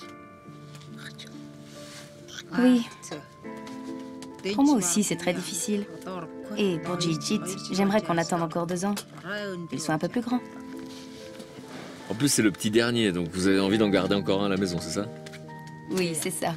Oui. Pour moi aussi, c'est très difficile. Et pour Jijit, j'aimerais qu'on attende encore deux ans. Ils sont un peu plus grands. En plus, c'est le petit dernier, donc vous avez envie d'en garder encore un à la maison, c'est ça? Oui, c'est ça.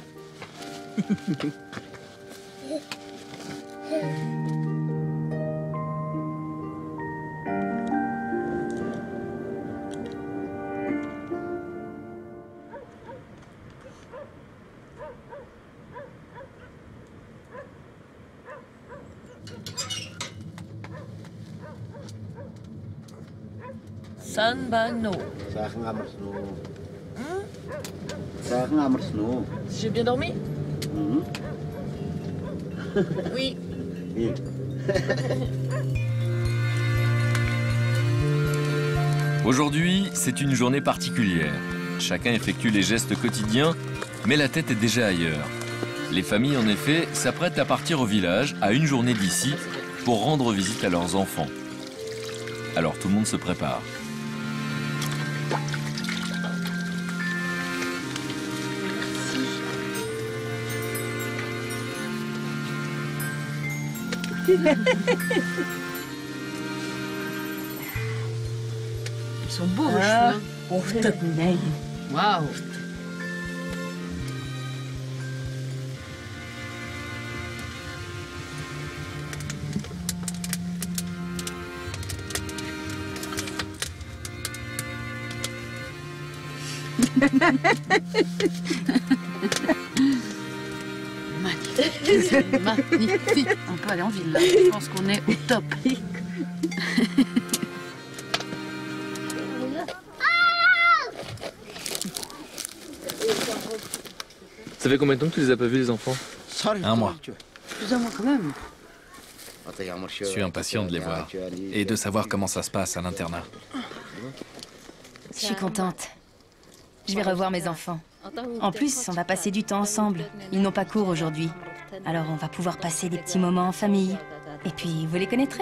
Sanbano. J'ai bien dormi? Oui. Aujourd'hui, c'est une journée particulière. Chacun effectue les gestes quotidiens, mais la tête est déjà ailleurs. Les familles, en effet, s'apprêtent à partir au village, à une journée d'ici, pour rendre visite à leurs enfants. Alors tout le monde se prépare. Ils sont beaux, vos cheveux. Waouh. Magnifique, magnifique. On peut aller en ville là. Je pense qu'on est au top. Ça fait combien de temps que tu les as pas vus, les enfants? Un mois. Plus d'un mois quand même. Je suis impatient de les voir et de savoir comment ça se passe à l'internat. Je suis contente. Je vais revoir mes enfants. En plus, on va passer du temps ensemble. Ils n'ont pas cours aujourd'hui. Alors on va pouvoir passer des petits moments en famille. Et puis, vous les connaîtrez.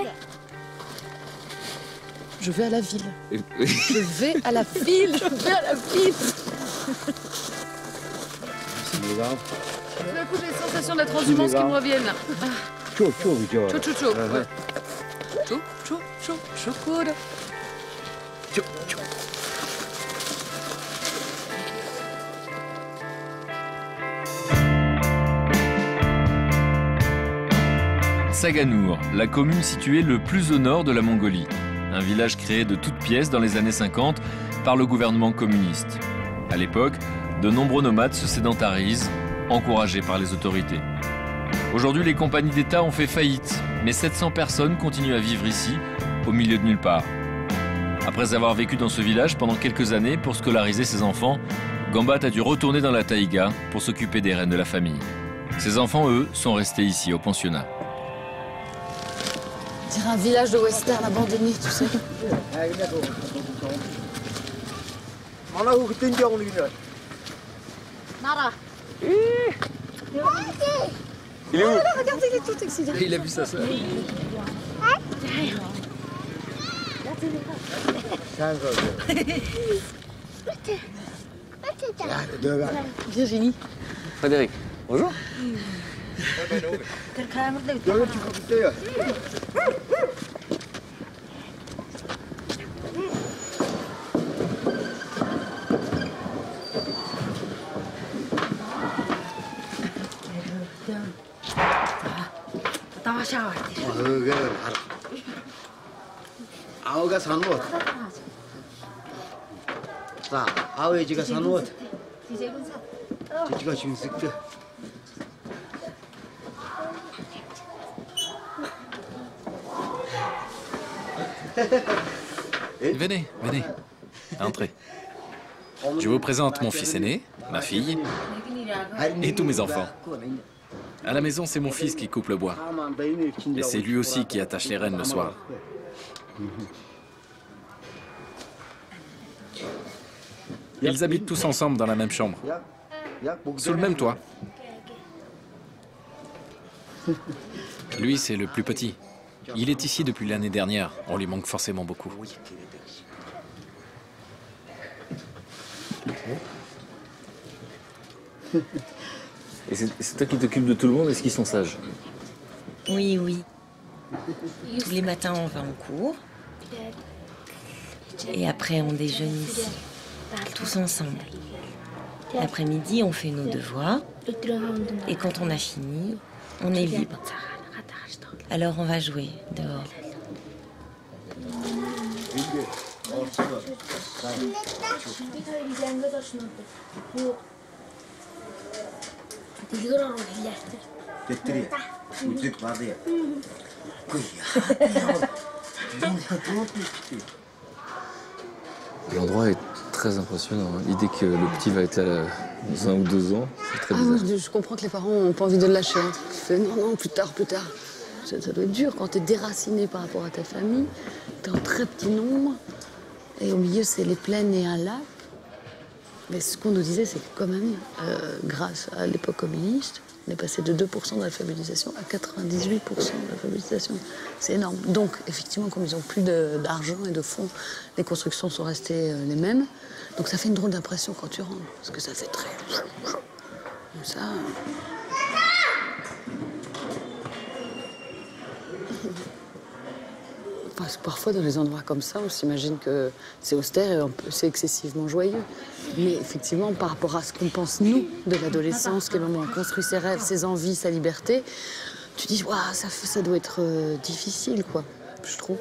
Je vais à la ville. Je vais à la ville. Je vais à la ville. Tout d'un coup, j'ai une sensation de la transhumance qui me reviennent là. Chaud, chaud, chaud. Chaud, chaud, chaud. Ouais. Chaud, chaud, chaud, chaud, coude. Chaud, chaud. Saganour, la commune située le plus au nord de la Mongolie. Un village créé de toutes pièces dans les années cinquante par le gouvernement communiste. À l'époque, de nombreux nomades se sédentarisent, encouragés par les autorités. Aujourd'hui, les compagnies d'État ont fait faillite, mais sept cents personnes continuent à vivre ici, au milieu de nulle part. Après avoir vécu dans ce village pendant quelques années pour scolariser ses enfants, Gambat a dû retourner dans la taïga pour s'occuper des rênes de la famille. Ses enfants, eux, sont restés ici, au pensionnat. On dirait un village de western abandonné, tu sais. Nara. Il est où? Regarde, il est tout excité. Il a vu sa sœur. Virginie. Frédéric, bonjour. 아우가 산옷. 자, 아우의 지가 산옷. Venez, venez. Entrez. Je vous présente mon fils aîné, ma fille et tous mes enfants. À la maison, c'est mon fils qui coupe le bois. Et c'est lui aussi qui attache les rênes le soir. Ils habitent tous ensemble dans la même chambre, sous le même toit. Lui, c'est le plus petit. Il est ici depuis l'année dernière. On lui manque forcément beaucoup. Et c'est toi qui t'occupes de tout le monde, est-ce qu'ils sont sages? Oui, oui. Tous les matins, on va en cours. Et après, on déjeune ici. Tous ensemble. L'après-midi, on fait nos devoirs. Et quand on a fini, on est libre. Alors on va jouer dehors. L'endroit est très impressionnant. L'idée que le petit va être là dans un ou deux ans, c'est très bizarre. Ah, moi, je comprends que les parents n'ont pas envie de le lâcher. Hein. Tu fais non, non, plus tard, plus tard. Ça, ça doit être dur quand tu es déraciné par rapport à ta famille. Tu es en très petit nombre. Et au milieu, c'est les plaines et un lac. Mais ce qu'on nous disait, c'est que quand même, euh, grâce à l'époque communiste, on est passé de deux pour cent d'alphabétisation à quatre-vingt-dix-huit pour cent d'alphabétisation. C'est énorme. Donc, effectivement, comme ils n'ont plus d'argent et de fonds, les constructions sont restées euh, les mêmes. Donc ça fait une drôle d'impression quand tu rentres. Parce que ça fait très... Comme ça... Parce que parfois, dans les endroits comme ça, on s'imagine que c'est austère et c'est excessivement joyeux. Mais effectivement, par rapport à ce qu'on pense, nous, de l'adolescence, quel moment on construit ses rêves, ses envies, sa liberté, tu dis, waouh, ça, ça doit être euh, difficile, quoi, je trouve.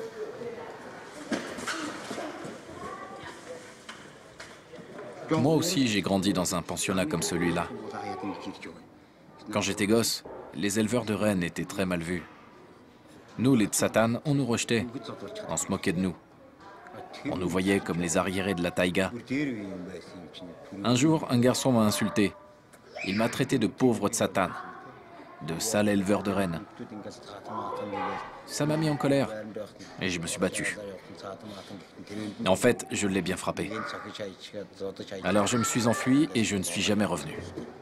Moi aussi, j'ai grandi dans un pensionnat comme celui-là. Quand j'étais gosse, les éleveurs de rennes étaient très mal vus. Nous, les Tsatanes, on nous rejetait. On se moquait de nous. On nous voyait comme les arriérés de la taïga. Un jour, un garçon m'a insulté. Il m'a traité de pauvre Tsatane, de sale éleveur de rennes. Ça m'a mis en colère et je me suis battu. En fait, je l'ai bien frappé. Alors je me suis enfui et je ne suis jamais revenu.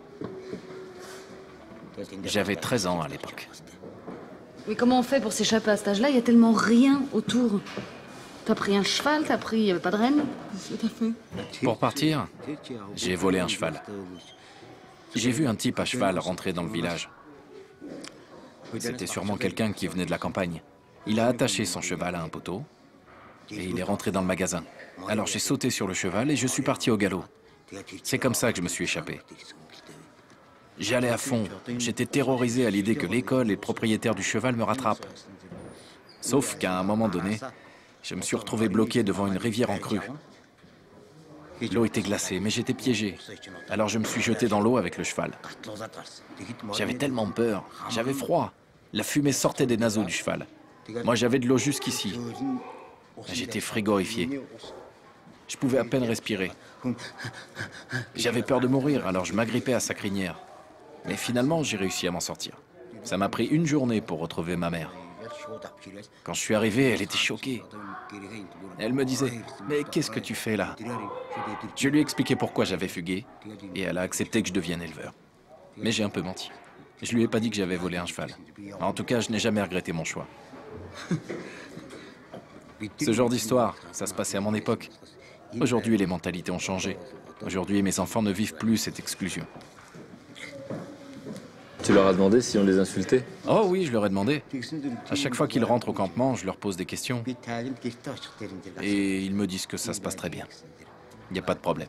J'avais treize ans à l'époque. Mais comment on fait pour s'échapper à cet âge-là? Il y a tellement rien autour. T'as pris un cheval, t'as pris... Il n'y avait pas de renne? Qu'est-ce que t'as fait? Pour partir, j'ai volé un cheval. J'ai vu un type à cheval rentrer dans le village. C'était sûrement quelqu'un qui venait de la campagne. Il a attaché son cheval à un poteau et il est rentré dans le magasin. Alors j'ai sauté sur le cheval et je suis parti au galop. C'est comme ça que je me suis échappé. J'y allais à fond. J'étais terrorisé à l'idée que l'école et le propriétaire du cheval me rattrapent. Sauf qu'à un moment donné, je me suis retrouvé bloqué devant une rivière en crue. L'eau était glacée, mais j'étais piégé. Alors je me suis jeté dans l'eau avec le cheval. J'avais tellement peur, j'avais froid. La fumée sortait des naseaux du cheval. Moi, j'avais de l'eau jusqu'ici. J'étais frigorifié. Je pouvais à peine respirer. J'avais peur de mourir, alors je m'agrippais à sa crinière. Mais finalement, j'ai réussi à m'en sortir. Ça m'a pris une journée pour retrouver ma mère. Quand je suis arrivé, elle était choquée. Elle me disait, « Mais qu'est-ce que tu fais là ?» Je lui ai expliqué pourquoi j'avais fugué, et elle a accepté que je devienne éleveur. Mais j'ai un peu menti. Je lui ai pas dit que j'avais volé un cheval. En tout cas, je n'ai jamais regretté mon choix. Ce genre d'histoire, ça se passait à mon époque. Aujourd'hui, les mentalités ont changé. Aujourd'hui, mes enfants ne vivent plus cette exclusion. Tu leur as demandé si on les insultait? Oh oui, je leur ai demandé. À chaque fois qu'ils rentrent au campement, je leur pose des questions. Et ils me disent que ça se passe très bien. Il n'y a pas de problème.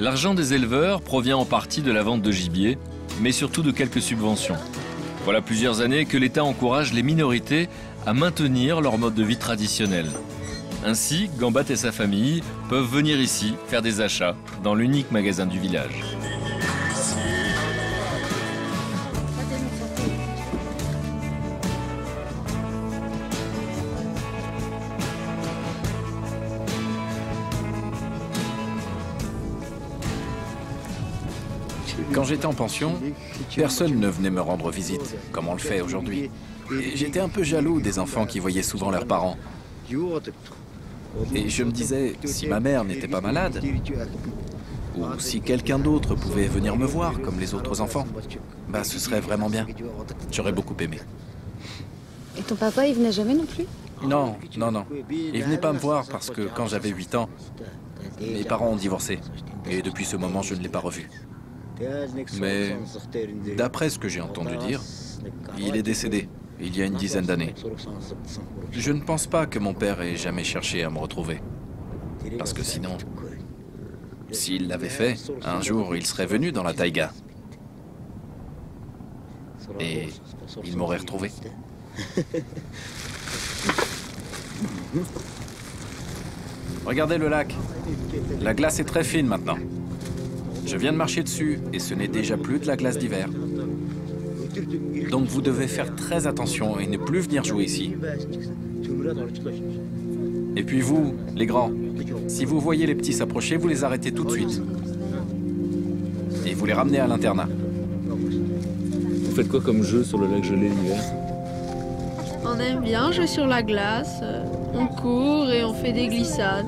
L'argent des éleveurs provient en partie de la vente de gibier, mais surtout de quelques subventions. Voilà plusieurs années que l'État encourage les minorités à maintenir leur mode de vie traditionnel. Ainsi, Gambat et sa famille peuvent venir ici faire des achats dans l'unique magasin du village. Quand j'étais en pension, personne ne venait me rendre visite, comme on le fait aujourd'hui. Et j'étais un peu jaloux des enfants qui voyaient souvent leurs parents. Et je me disais, si ma mère n'était pas malade, ou si quelqu'un d'autre pouvait venir me voir comme les autres enfants, bah ce serait vraiment bien. J'aurais beaucoup aimé. Et ton papa, il venait jamais non plus? Non, non, non. Il venait pas me voir parce que quand j'avais huit ans, mes parents ont divorcé. Et depuis ce moment, je ne l'ai pas revu. Mais d'après ce que j'ai entendu dire, il est décédé il y a une dizaine d'années. Je ne pense pas que mon père ait jamais cherché à me retrouver. Parce que sinon, s'il l'avait fait, un jour il serait venu dans la taïga. Et il m'aurait retrouvé. Regardez le lac. La glace est très fine maintenant. Je viens de marcher dessus et ce n'est déjà plus de la glace d'hiver. Donc vous devez faire très attention et ne plus venir jouer ici. Et puis vous, les grands, si vous voyez les petits s'approcher, vous les arrêtez tout de suite. Et vous les ramenez à l'internat. Vous faites quoi comme jeu sur le lac gelé l'hiver? On aime bien jouer sur la glace, on court et on fait des glissades.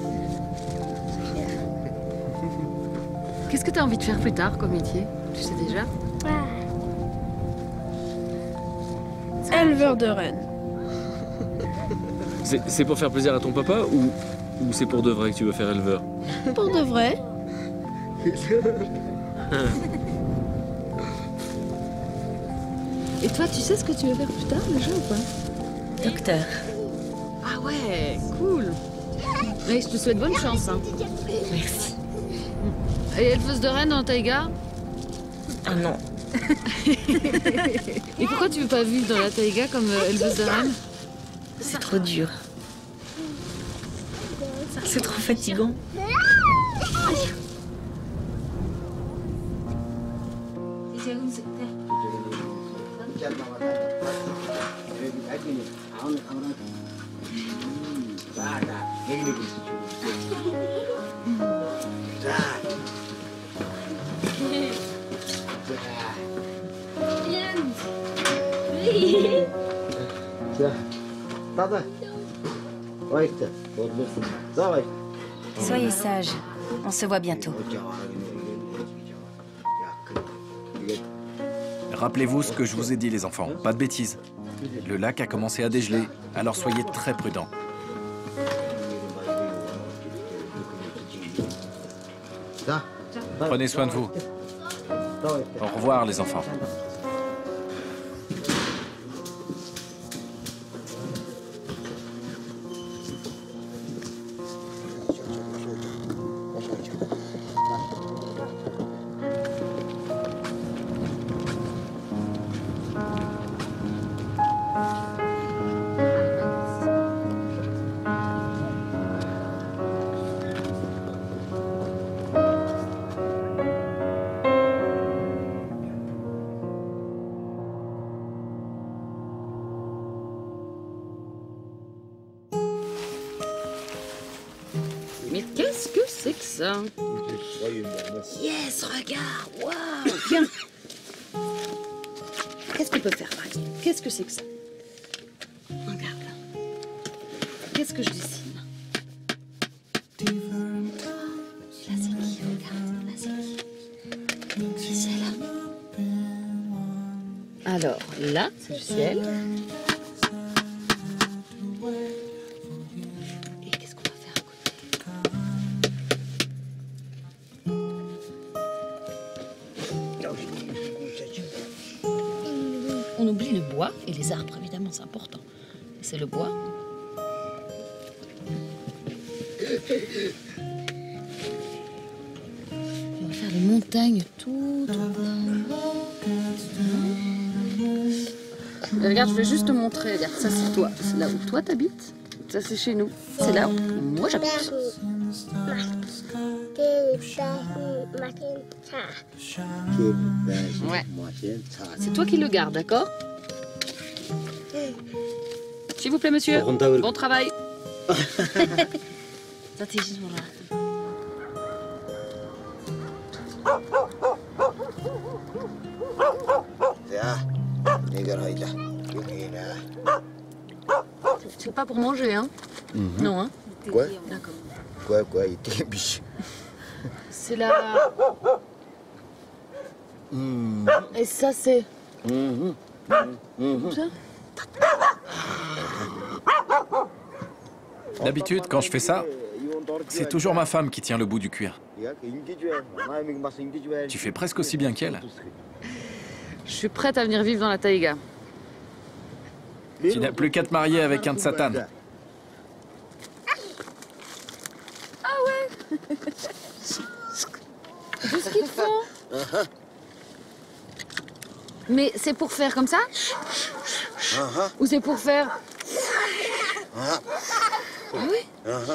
Qu'est-ce que tu as envie de faire plus tard comme métier? Tu sais déjà? Éleveur de rennes. C'est pour faire plaisir à ton papa ou, ou c'est pour de vrai que tu veux faire éleveur? Pour de vrai. Et toi, tu sais ce que tu veux faire plus tard déjà ou pas? Docteur. Ah ouais, cool. Mais je te souhaite bonne chance. Hein. Merci. Et éleveuse de rennes dans la taïga? Ah non. Et pourquoi tu veux pas vivre dans la taïga comme euh, éleveuse de rennes? C'est trop dur. C'est trop fatigant. Soyez sages, on se voit bientôt. Rappelez-vous ce que je vous ai dit, les enfants, pas de bêtises. Le lac a commencé à dégeler, alors soyez très prudents. Prenez soin de vous. Au revoir, les enfants. Mais qu'est-ce que c'est que ça? Yes, regarde, waouh, viens. Qu'est-ce qu'on peut faire, par exemple? Qu'est-ce que c'est que ça? Regarde là. Qu'est-ce que je dessine? Là, c'est qui? Regarde, là, c'est qui? Le ciel. Alors, là, c'est le ciel. On oublie le bois et les arbres, évidemment, c'est important. C'est le bois. montagne tout au regarde, je vais juste te montrer. Regarde, ça c'est toi. C'est là où toi t'habites. Ça c'est chez nous. C'est là où moi j'habite. Ouais. C'est toi qui le gardes, d'accord? S'il vous plaît, monsieur. Bon travail. Ça c'est juste pour là. C'est pas pour manger, hein? Mm-hmm. Non, hein? Quoi? D'accord. Quoi, quoi? Il était biche. C'est la... Mm. Et ça, c'est... Mm-hmm. Mm-hmm. Ça? D'habitude, quand je fais ça, c'est toujours ma femme qui tient le bout du cuir. Tu fais presque aussi bien qu'elle. Je suis prête à venir vivre dans la taïga. Tu n'as plus qu'à te marier avec un de Satan. Ah ouais. C'est ce qu'ils font. Mais c'est pour faire comme ça? Ou c'est pour faire... Ah oui.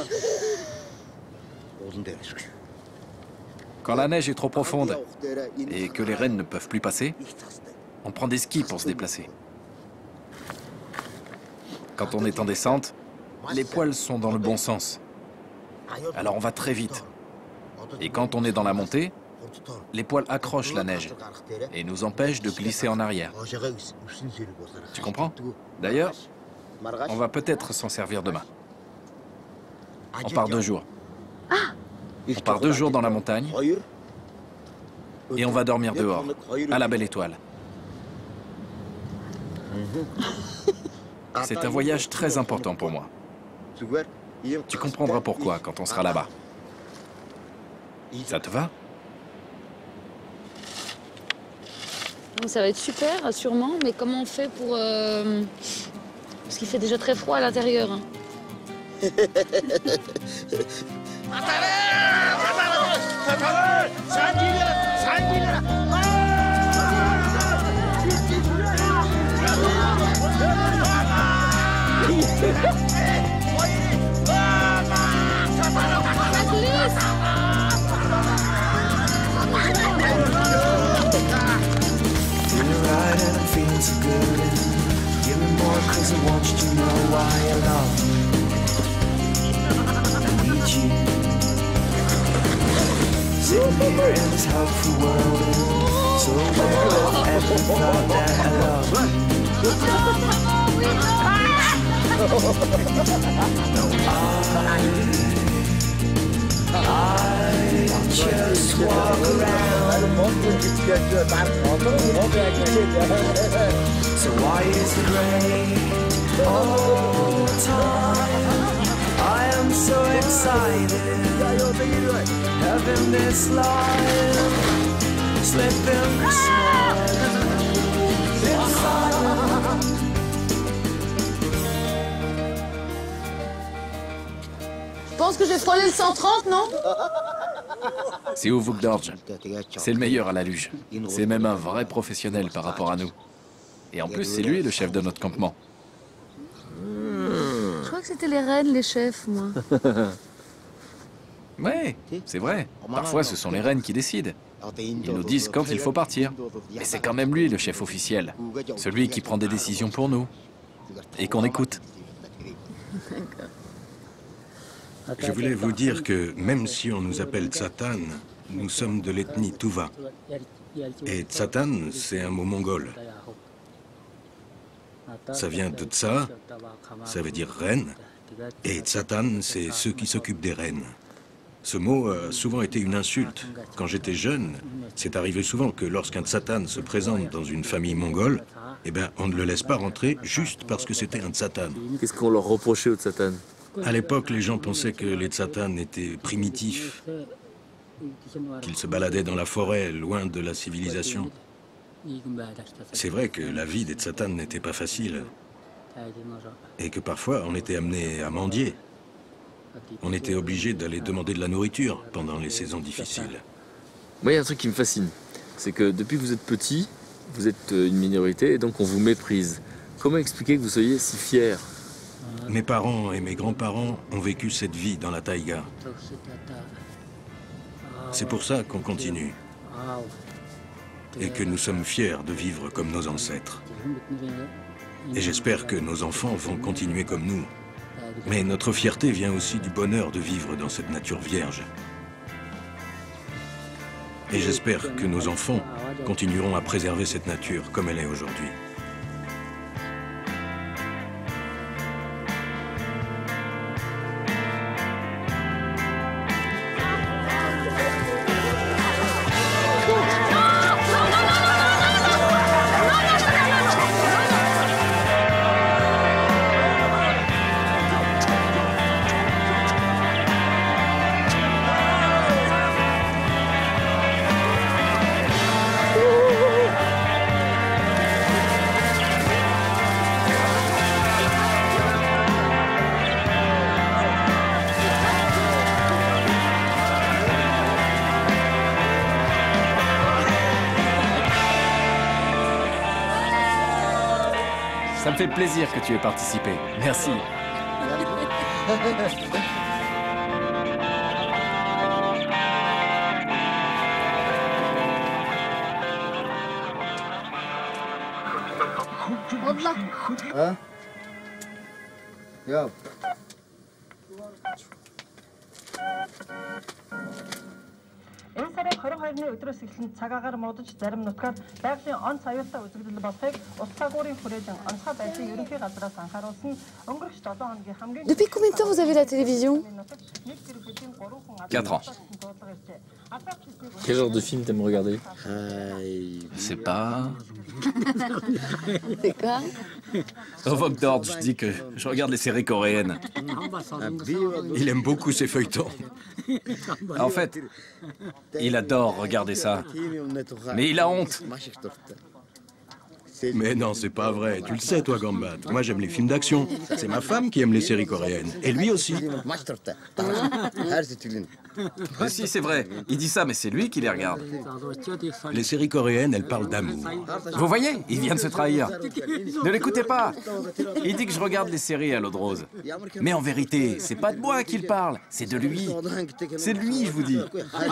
Quand la neige est trop profonde et que les rennes ne peuvent plus passer, on prend des skis pour se déplacer. Quand on est en descente, les poils sont dans le bon sens. Alors on va très vite. Et quand on est dans la montée, les poils accrochent la neige et nous empêchent de glisser en arrière. Tu comprends? D'ailleurs, on va peut-être s'en servir demain. On part deux jours. On part deux jours dans la montagne et on va dormir dehors, à la belle étoile. C'est un voyage très important pour moi. Tu comprendras pourquoi quand on sera là-bas. Ça te va? Ça va être super, sûrement, mais comment on fait pour... Euh... Parce qu'il fait déjà très froid à l'intérieur. Hein. And I'm feeling so good. Give me more cause I want you to know why I love you. I need you. Sitting here in this helpful world, so aware of every thought that I love you. No, I, I just walk around. So why is it rain all the time? I am so excited, having this life, slipping the smile inside. Je pense que j'ai frôlé le cent trente, non? C'est Uvuk Dorj. C'est le meilleur à la luge. C'est même un vrai professionnel par rapport à nous. Et en plus, c'est lui le chef de notre campement. Je crois que c'était les rennes, les chefs, moi. Ouais, c'est vrai. Parfois, ce sont les rennes qui décident. Ils nous disent quand il faut partir. Mais c'est quand même lui le chef officiel. Celui qui prend des décisions pour nous. Et qu'on écoute. Je voulais vous dire que même si on nous appelle Tsatan, nous sommes de l'ethnie Tuva. Et Tsatan, c'est un mot mongol. Ça vient de Tsa, ça veut dire reine, et Tsatan, c'est ceux qui s'occupent des reines. Ce mot a souvent été une insulte. Quand j'étais jeune, c'est arrivé souvent que lorsqu'un Tsatan se présente dans une famille mongole, eh ben, on ne le laisse pas rentrer juste parce que c'était un Tsatan. Qu'est-ce qu'on leur reprochait aux Tsatan? À l'époque, les gens pensaient que les Tsatan étaient primitifs, qu'ils se baladaient dans la forêt, loin de la civilisation. C'est vrai que la vie des Tsatan n'était pas facile, et que parfois on était amené à mendier. On était obligé d'aller demander de la nourriture pendant les saisons difficiles. Moi, il y a un truc qui me fascine. C'est que depuis que vous êtes petit, vous êtes une minorité et donc on vous méprise. Comment expliquer que vous soyez si fier? Mes parents et mes grands-parents ont vécu cette vie dans la taïga. C'est pour ça qu'on continue. Et que nous sommes fiers de vivre comme nos ancêtres. Et j'espère que nos enfants vont continuer comme nous. Mais notre fierté vient aussi du bonheur de vivre dans cette nature vierge. Et j'espère que nos enfants continueront à préserver cette nature comme elle est aujourd'hui. Ça me fait plaisir que tu aies participé. Merci. Hein? Yo. Энэ сарын twenty-second-ны өдрөөс эхлэн цагаагаар модож зарим нутгаар байгалийн он саяутай үзэгдэл болохыг улс цагуурын хүрээлэн онцгой байдлын ерөнхий газраас анхааруулсан өнгөрөх seven хоногийн хамгийн Depuis combien de temps vous avez la télévision? quatre ans. Quel genre de film t'aimes regarder? Je sais pas. C'est quoi? Au Vogue d'Ordre, je dis que je regarde les séries coréennes. Il aime beaucoup ces feuilletons. En fait, il adore regarder ça. Mais il a honte. Mais non, c'est pas vrai. Tu le sais, toi, Gambat. Moi, j'aime les films d'action. C'est ma femme qui aime les séries coréennes. Et lui aussi. Mais si, c'est vrai. Il dit ça, mais c'est lui qui les regarde. Les séries coréennes, elles parlent d'amour. Vous voyez, il vient de se trahir. Ne l'écoutez pas. Il dit que je regarde les séries à l'eau de rose. Mais en vérité, c'est pas de moi qu'il parle, c'est de lui. C'est de lui, je vous dis.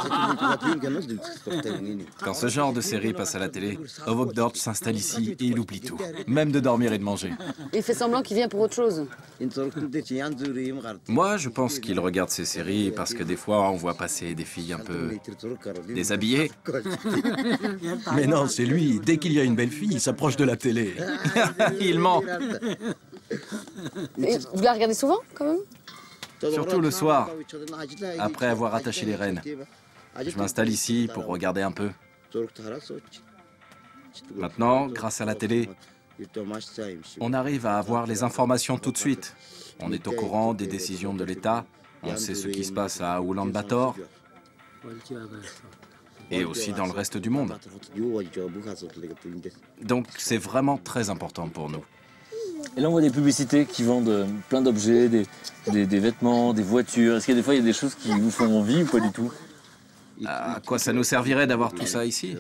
Quand ce genre de série passe à la télé, Ovok Dorj s'installe ici et il oublie tout, même de dormir et de manger. Il fait semblant qu'il vient pour autre chose. Moi, je pense qu'il regarde ces séries parce que des fois, on voit passer des filles un peu déshabillées. Mais non, c'est lui. Dès qu'il y a une belle fille, il s'approche de la télé. Il ment. Et vous la regardez souvent, quand même? Surtout le soir, après avoir attaché les rênes. Je m'installe ici pour regarder un peu. Maintenant, grâce à la télé, on arrive à avoir les informations tout de suite. On est au courant des décisions de l'État, on sait ce qui se passe à Oulan-Bator et aussi dans le reste du monde. Donc c'est vraiment très important pour nous. Et là, on voit des publicités qui vendent plein d'objets, des, des, des vêtements, des voitures. Est-ce qu'il y a des fois, il y a des choses qui vous font envie ou pas du tout? À quoi ça nous servirait d'avoir tout ça ici?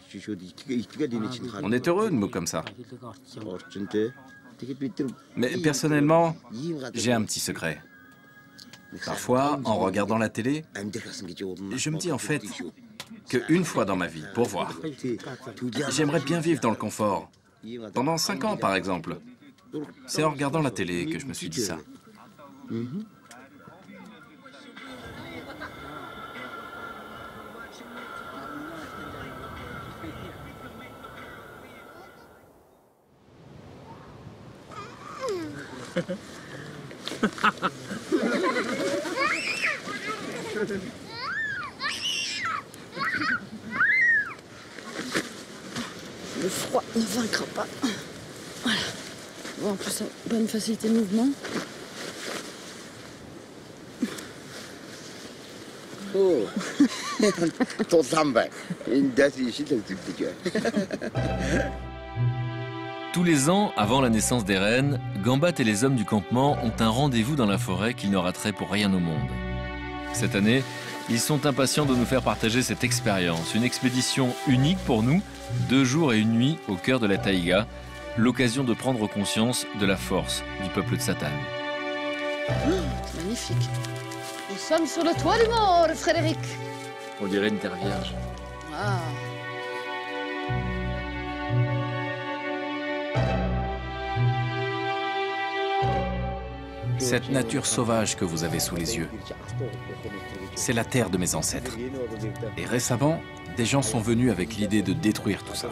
On est heureux de mots comme ça. Mais personnellement, j'ai un petit secret. Parfois, en regardant la télé, je me dis en fait qu'une fois dans ma vie, pour voir, j'aimerais bien vivre dans le confort. Pendant cinq ans, par exemple. C'est en regardant la télé que je me suis dit ça. Le froid ne vaincra pas. Voilà. Bon, en plus, bonne facilité de mouvement. Oh. Tous les ans, avant la naissance des rennes, Gambat et les hommes du campement ont un rendez-vous dans la forêt qu'ils ne rateraient pour rien au monde. Cette année, Ils sont impatients de nous faire partager cette expérience, une expédition unique pour nous, deux jours et une nuit au cœur de la taïga, l'occasion de prendre conscience de la force du peuple de Tsatan. C'est magnifique. Nous sommes sur le toit du monde, Frédéric. On dirait une terre vierge. Ah. Cette nature sauvage que vous avez sous les yeux, c'est la terre de mes ancêtres. Et récemment, des gens sont venus avec l'idée de détruire tout ça.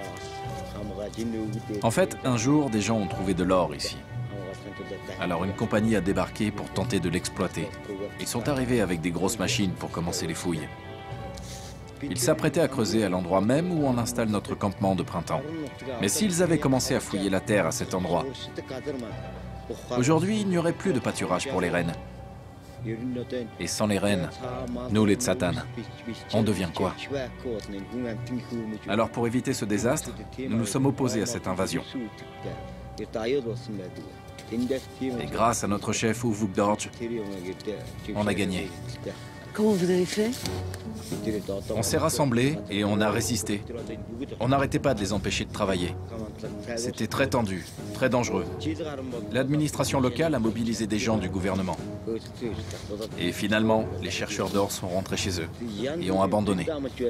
En fait, un jour, des gens ont trouvé de l'or ici. Alors une compagnie a débarqué pour tenter de l'exploiter. Ils sont arrivés avec des grosses machines pour commencer les fouilles. Ils s'apprêtaient à creuser à l'endroit même où on installe notre campement de printemps. Mais s'ils avaient commencé à fouiller la terre à cet endroit, aujourd'hui, il n'y aurait plus de pâturage pour les rennes. Et sans les rennes, nous les Tsatan, on devient quoi? Alors pour éviter ce désastre, nous nous sommes opposés à cette invasion. Et grâce à notre chef Uvuk Dorj, on a gagné. Comment vous avez fait? On s'est rassemblés et on a résisté. On n'arrêtait pas de les empêcher de travailler. C'était très tendu, très dangereux. L'administration locale a mobilisé des gens du gouvernement. Et finalement, les chercheurs d'or sont rentrés chez eux et ont abandonné.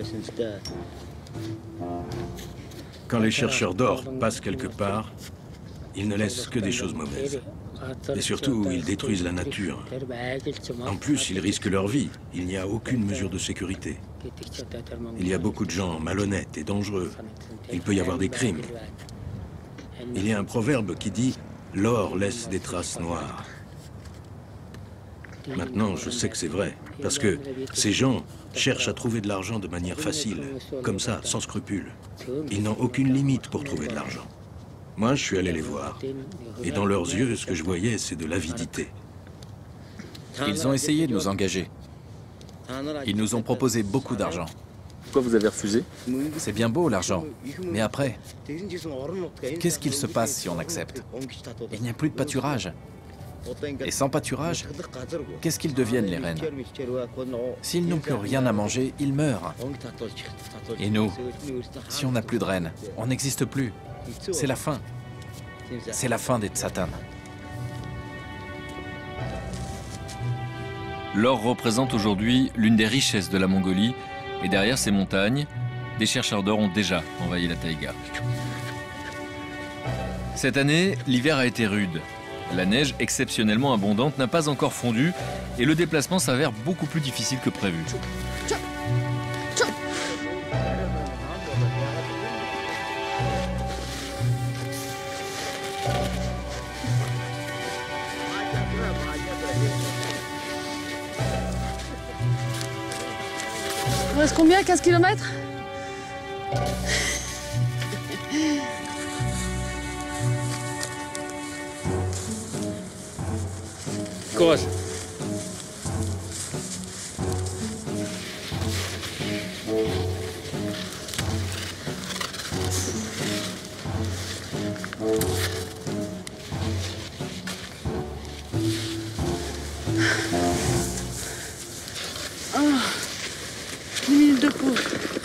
Quand les chercheurs d'or passent quelque part, ils ne laissent que des choses mauvaises. Et surtout, ils détruisent la nature. En plus, ils risquent leur vie. Il n'y a aucune mesure de sécurité. Il y a beaucoup de gens malhonnêtes et dangereux. Il peut y avoir des crimes. Il y a un proverbe qui dit « l'or laisse des traces noires ». Maintenant, je sais que c'est vrai, parce que ces gens cherchent à trouver de l'argent de manière facile, comme ça, sans scrupules. Ils n'ont aucune limite pour trouver de l'argent. Moi, je suis allé les voir. Et dans leurs yeux, ce que je voyais, c'est de l'avidité. Ils ont essayé de nous engager. Ils nous ont proposé beaucoup d'argent. Pourquoi vous avez refusé? C'est bien beau, l'argent. Mais après, qu'est-ce qu'il se passe si on accepte? Il n'y a plus de pâturage. Et sans pâturage, qu'est-ce qu'ils deviennent, les rennes? S'ils n'ont plus rien à manger, ils meurent. Et nous, si on n'a plus de rennes, on n'existe plus. C'est la fin. C'est la fin des Tsatan. L'or représente aujourd'hui l'une des richesses de la Mongolie. Et derrière ces montagnes, des chercheurs d'or ont déjà envahi la taïga. Cette année, l'hiver a été rude. La neige, exceptionnellement abondante, n'a pas encore fondu et le déplacement s'avère beaucoup plus difficile que prévu. Il reste combien? quinze kilomètres? Courage. Ah, dix minutes de pause.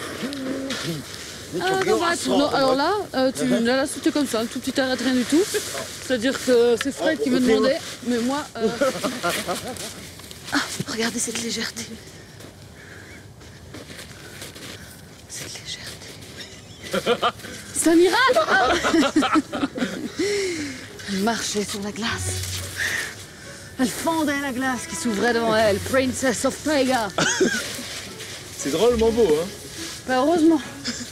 Ah, non, bah, non, alors là, euh, tu, là, là c'était comme ça, un tout petit arrêt, rien du tout. C'est-à-dire que c'est Fred qui me demandait, mais moi... Euh... Ah, regardez cette légèreté. Cette légèreté. C'est un miracle, hein. Elle marchait sur la glace. Elle fendait la glace qui s'ouvrait devant elle. Princess of Taiga. C'est drôlement beau, hein? Bah, heureusement.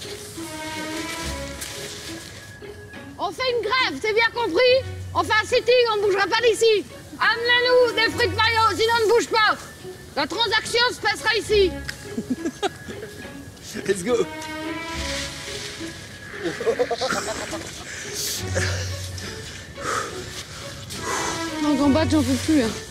On fait une grève, c'est bien compris? On fait un sitting, on ne bougera pas d'ici. Amenez-nous des frites mayo, sinon on ne bouge pas. La transaction se passera ici. Let's go. Non, Gambat, j'en peux plus. Hein.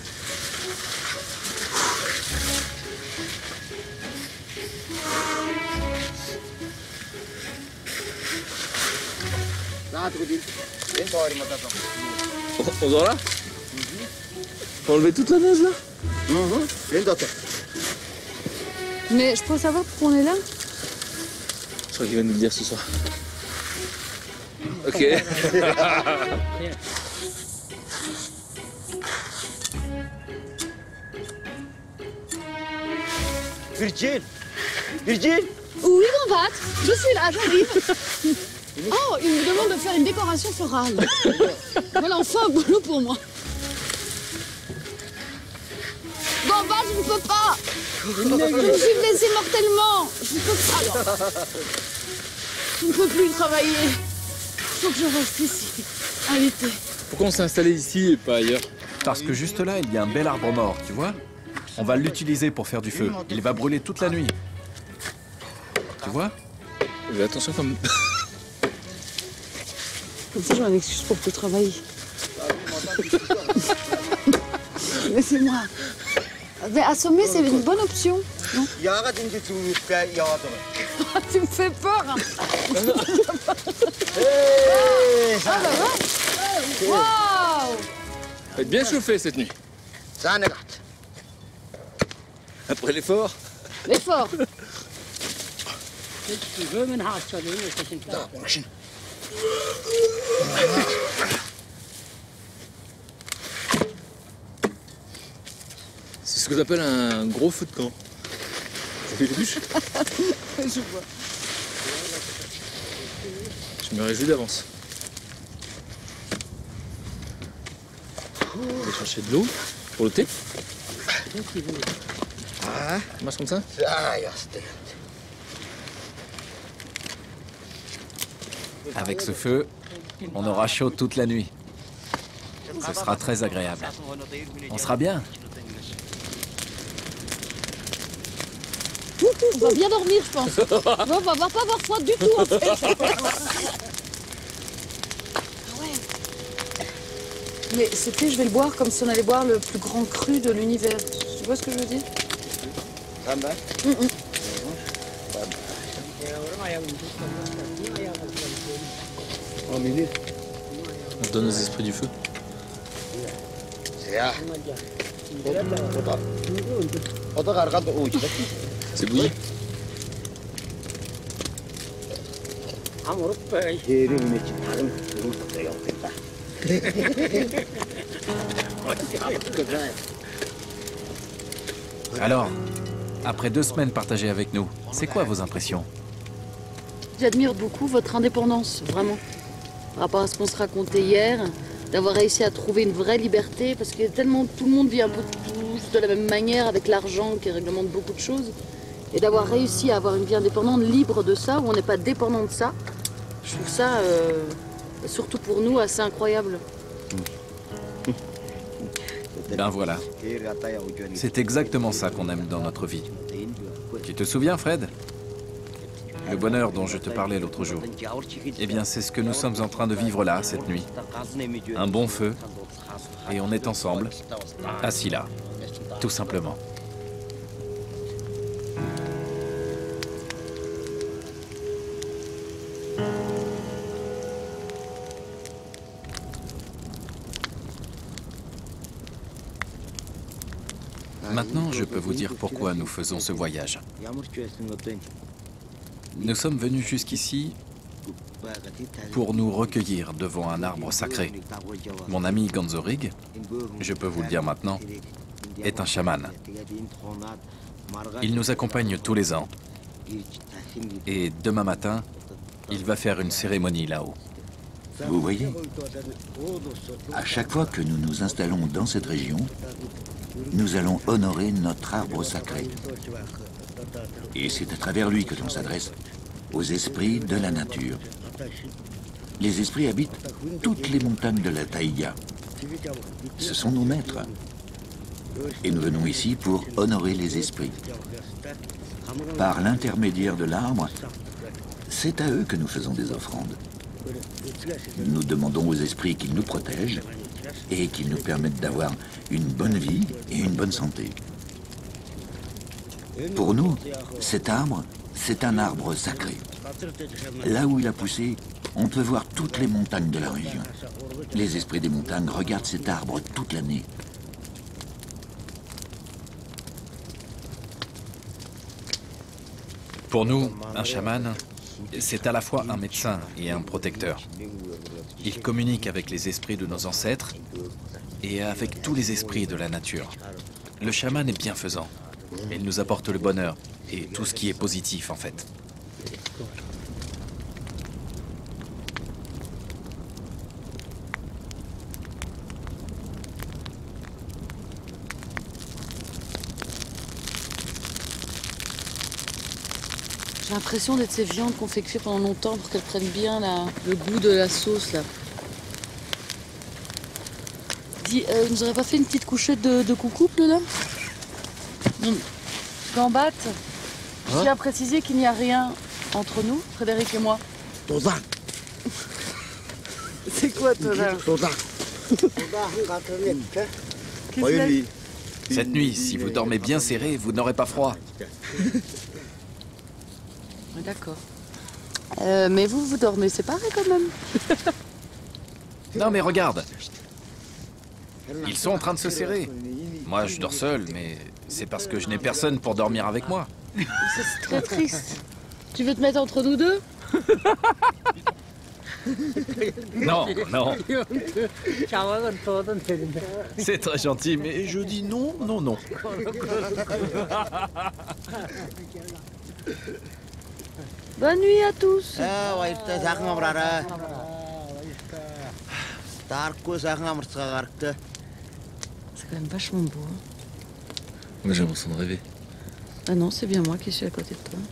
On dort là? Faut enlever toute la neige là? Mais je peux savoir pourquoi on est là? Je crois qu'il va nous le dire ce soir. Ok. Virgile Virgile Oui, Gambat, je suis là, j'arrive. Oh, il me demande de faire une décoration florale. Voilà, enfin un boulot pour moi. Gambat, je ne peux pas. Je me suis blessée mortellement. Je ne peux pas, alors. Je ne peux plus travailler. Il faut que je reste ici, à l'été. Pourquoi on s'est installé ici et pas ailleurs? Parce que juste là, il y a un bel arbre mort, tu vois? On va l'utiliser pour faire du feu. Il va brûler toute la nuit. Tu vois? Mais attention comme... Comme ça, j'aurai une excuse pour plus travailler. Laissez-moi. Mais assommer, c'est une bonne option. Non? Tu me fais peur. Hein. Ah bah ouais. Waouh! Ça va être bien chauffé cette nuit. Après l'effort. L'effort. C'est ce que j'appelle un gros feu de camp. T'as vu les bûches? Je vois. Je me réjouis d'avance. On va chercher de l'eau pour le thé. Ça marche comme ça? Avec ce feu, on aura chaud toute la nuit. Ce sera très agréable. On sera bien. On va bien dormir, je pense. On va, va pas avoir froid du tout, en fait. Ah ouais. Mais ce thé, je vais le boire comme si on allait boire le plus grand cru de l'univers. Tu vois ce que je veux dire? Mm -mm. On se donne aux esprits du feu. C'est bouilli. Alors, après deux semaines partagées avec nous, c'est quoi vos impressions? J'admire beaucoup votre indépendance, vraiment. Par rapport à ce qu'on se racontait hier, d'avoir réussi à trouver une vraie liberté, parce que tellement tout le monde vit un peu tous de la même manière, avec l'argent qui réglemente beaucoup de choses. Et d'avoir réussi à avoir une vie indépendante, libre de ça, où on n'est pas dépendant de ça, je trouve ça, euh, surtout pour nous, assez incroyable. Ben voilà. C'est exactement ça qu'on aime dans notre vie. Tu te souviens, Fred? Le bonheur dont je te parlais l'autre jour. Eh bien, c'est ce que nous sommes en train de vivre là, cette nuit. Un bon feu, et on est ensemble, assis là, tout simplement. Maintenant, je peux vous dire pourquoi nous faisons ce voyage. Nous sommes venus jusqu'ici pour nous recueillir devant un arbre sacré. Mon ami Ganzorig, je peux vous le dire maintenant, est un chaman. Il nous accompagne tous les ans. Et demain matin, il va faire une cérémonie là-haut. Vous voyez, à chaque fois que nous nous installons dans cette région, nous allons honorer notre arbre sacré. Et c'est à travers lui que l'on s'adresse aux esprits de la nature. Les esprits habitent toutes les montagnes de la taïga. Ce sont nos maîtres. Et nous venons ici pour honorer les esprits. Par l'intermédiaire de l'arbre, c'est à eux que nous faisons des offrandes. Nous demandons aux esprits qu'ils nous protègent et qu'ils nous permettent d'avoir une bonne vie et une bonne santé. Pour nous, cet arbre, c'est un arbre sacré. Là où il a poussé, on peut voir toutes les montagnes de la région. Les esprits des montagnes regardent cet arbre toute l'année. Pour nous, un chaman, c'est à la fois un médecin et un protecteur. Il communique avec les esprits de nos ancêtres et avec tous les esprits de la nature. Le chaman est bienfaisant. Il nous apporte le bonheur et tout ce qui est positif en fait. J'ai l'impression d'être ces viandes qu'on fait cuire pendant longtemps pour qu'elles prennent bien la, le goût de la sauce là. Dis, euh, vous n'aurez pas fait une petite couchette de, de coucouple là? Gambat, je tiens à préciser qu'il n'y a rien entre nous, Frédéric et moi. C'est quoi Toda? Cette nuit, si vous dormez bien serré, vous n'aurez pas froid. D'accord. Euh, mais vous, vous dormez séparés quand même. Non mais regarde. Ils sont en train de se serrer. Moi, je dors seul, mais c'est parce que je n'ai personne pour dormir avec moi. C'est très triste. Tu veux te mettre entre nous deux? Non, non. C'est très gentil, mais je dis non, non, non. Bonne nuit à tous. C'est quand même vachement beau. Hein. Moi j'ai l'impression de rêver. Ah non, c'est bien moi qui suis à côté de toi.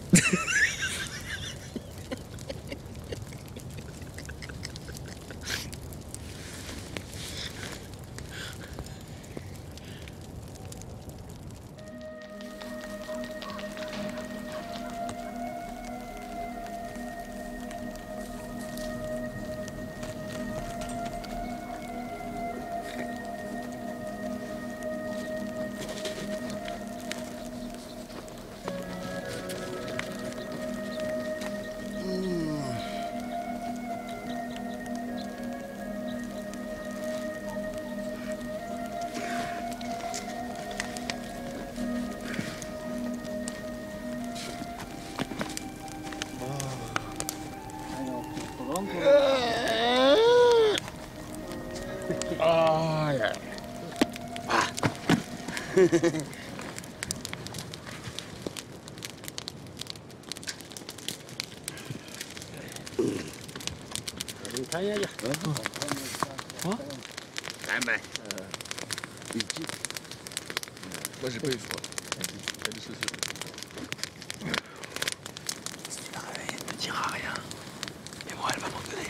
Moi j'ai pas eu froid. Si tu la réveilles, elle ne me dira rien. Et moi, elle va m'en donner.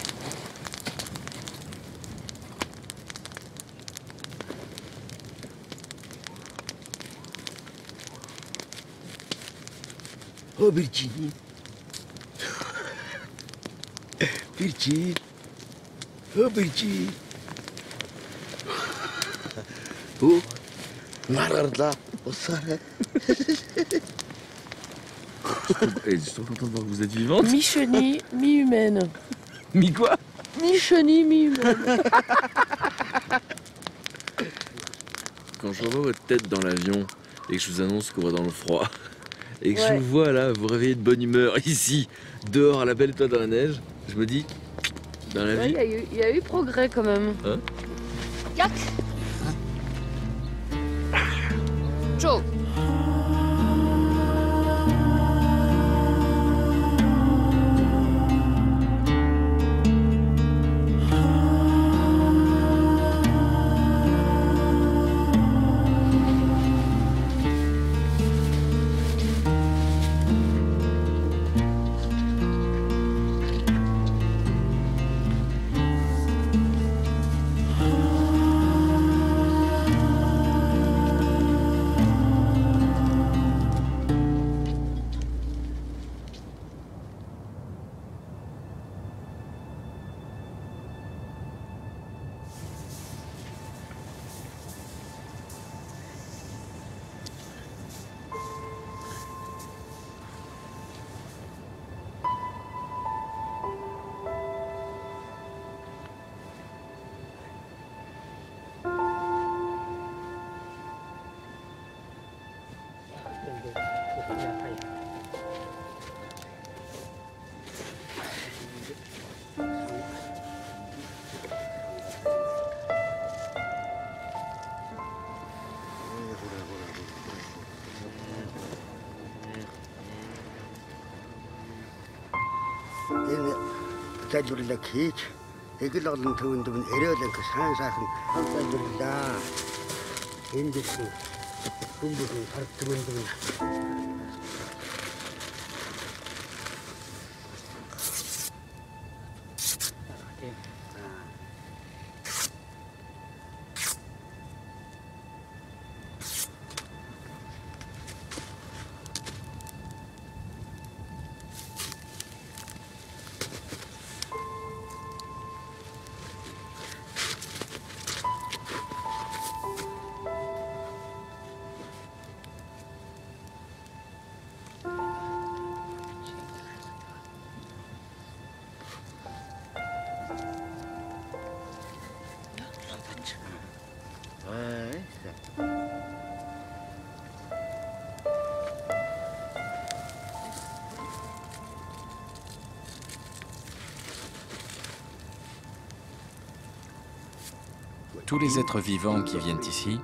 Oh Virginie. Virginie. Oh Virginie. Oh. Mararda. Oh ça. Je suis trop content de voir que vous êtes vivante. Mi-chenille, mi-humaine. Mi quoi? Mi-chenille, mi-humaine. Quand je revois votre tête dans l'avion et que je vous annonce qu'on va dans le froid et que Ouais. je vous vois là vous réveiller de bonne humeur ici, dehors à la belle étoile dans la neige, je me dis, dans la Ouais, vie... Il y, a eu- il y a eu progrès quand même. Hein? Yak. Joe. Tous les êtres vivants qui viennent ici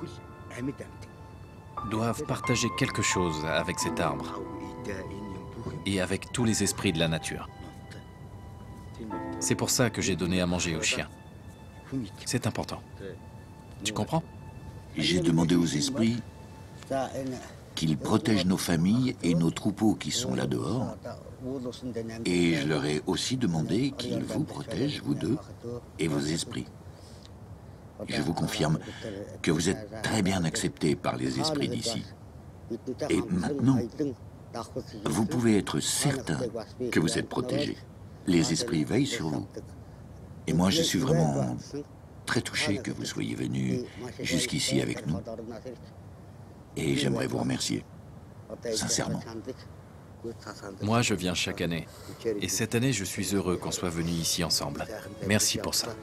doivent partager quelque chose avec cet arbre et avec tous les esprits de la nature. C'est pour ça que j'ai donné à manger aux chiens. C'est important. Tu comprends? J'ai demandé aux esprits qu'ils protègent nos familles et nos troupeaux qui sont là dehors. Et je leur ai aussi demandé qu'ils vous protègent, vous deux, et vos esprits. Je vous confirme que vous êtes très bien acceptés par les esprits d'ici. Et maintenant, vous pouvez être certain que vous êtes protégés. Les esprits veillent sur vous. Et moi, je suis vraiment très touché que vous soyez venus jusqu'ici avec nous. Et j'aimerais vous remercier, sincèrement. Moi, je viens chaque année. Et cette année, je suis heureux qu'on soit venus ici ensemble. Merci pour ça.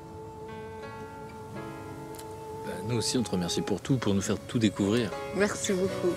Nous aussi, on te remercie pour tout, pour nous faire tout découvrir. Merci beaucoup.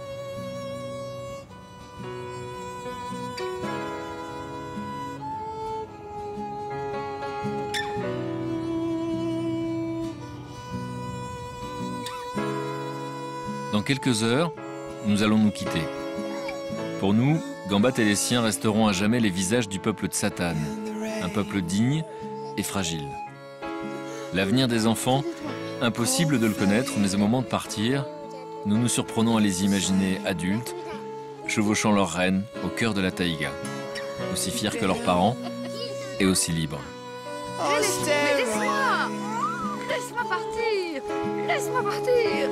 Dans quelques heures, nous allons nous quitter. Pour nous, Gambat et les siens resteront à jamais les visages du peuple Tsatan, un peuple digne et fragile. L'avenir des enfants, impossible de le connaître, mais au moment de partir, nous nous surprenons à les imaginer adultes, chevauchant leur reine au cœur de la taïga, aussi fiers que leurs parents et aussi libres. Mais laisse-moi! Laisse-moi partir! Laisse-moi partir!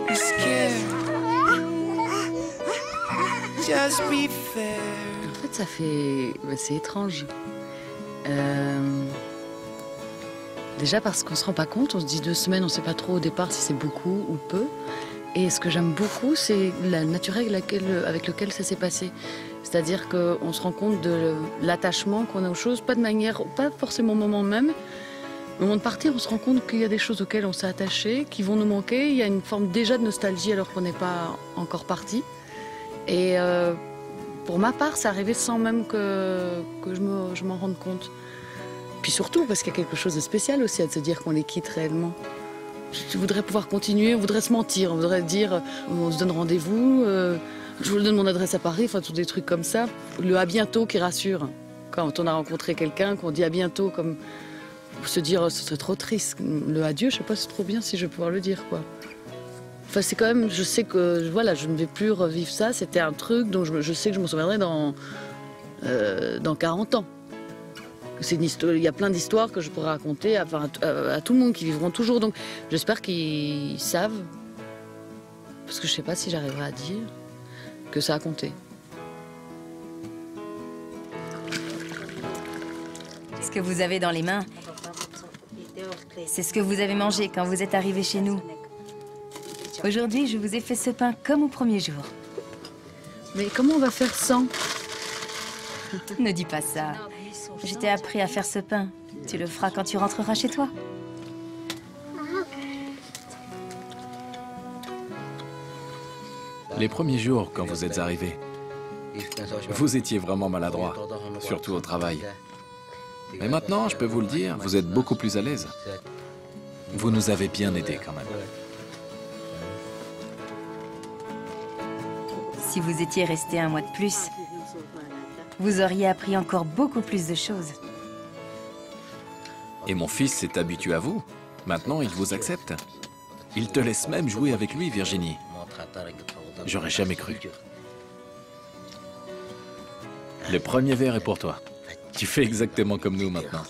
En fait, ça fait... Bah, c'est étrange. Euh... Déjà parce qu'on se rend pas compte, on se dit deux semaines, on sait pas trop au départ si c'est beaucoup ou peu. Et ce que j'aime beaucoup, c'est la nature avec laquelle, avec lequel ça s'est passé. C'est-à-dire qu'on se rend compte de l'attachement qu'on a aux choses, pas de manière, pas forcément au moment même. Au moment de partir, on se rend compte qu'il y a des choses auxquelles on s'est attaché, qui vont nous manquer. Il y a une forme déjà de nostalgie alors qu'on n'est pas encore parti. Et euh, pour ma part, c'est arrivé sans même que, que je me, je m'en rende compte. Puis surtout parce qu'il y a quelque chose de spécial aussi à se dire qu'on les quitte réellement. Je voudrais pouvoir continuer, on voudrait se mentir, on voudrait dire on se donne rendez-vous, euh, je vous donne mon adresse à Paris, enfin tous des trucs comme ça. Le à bientôt qui rassure. Quand on a rencontré quelqu'un, qu'on dit à bientôt, comme se dire ce serait trop triste. Le adieu, je sais pas, c'est trop bien si je vais pouvoir le dire quoi. Enfin c'est quand même, je sais que voilà, je ne vais plus revivre ça, c'était un truc dont je, je sais que je m'en souviendrai dans, euh, dans quarante ans. C'est une histoire, il y a plein d'histoires que je pourrais raconter à, à, à tout le monde qui vivront toujours. Donc j'espère qu'ils savent, parce que je ne sais pas si j'arriverai à dire, que ça a compté. Ce que vous avez dans les mains, c'est ce que vous avez mangé quand vous êtes arrivé chez nous. Aujourd'hui, je vous ai fait ce pain comme au premier jour. Mais comment on va faire sans? Ne dis pas ça. Je t'ai appris à faire ce pain. Tu le feras quand tu rentreras chez toi. Les premiers jours, quand vous êtes arrivés, vous étiez vraiment maladroit, surtout au travail. Mais maintenant, je peux vous le dire, vous êtes beaucoup plus à l'aise. Vous nous avez bien aidés quand même. Si vous étiez resté un mois de plus, Vous auriez appris encore beaucoup plus de choses. Et mon fils s'est habitué à vous. Maintenant, il vous accepte. Il te laisse même jouer avec lui, Virginie. J'aurais jamais cru. Le premier verre est pour toi. Tu fais exactement comme nous maintenant.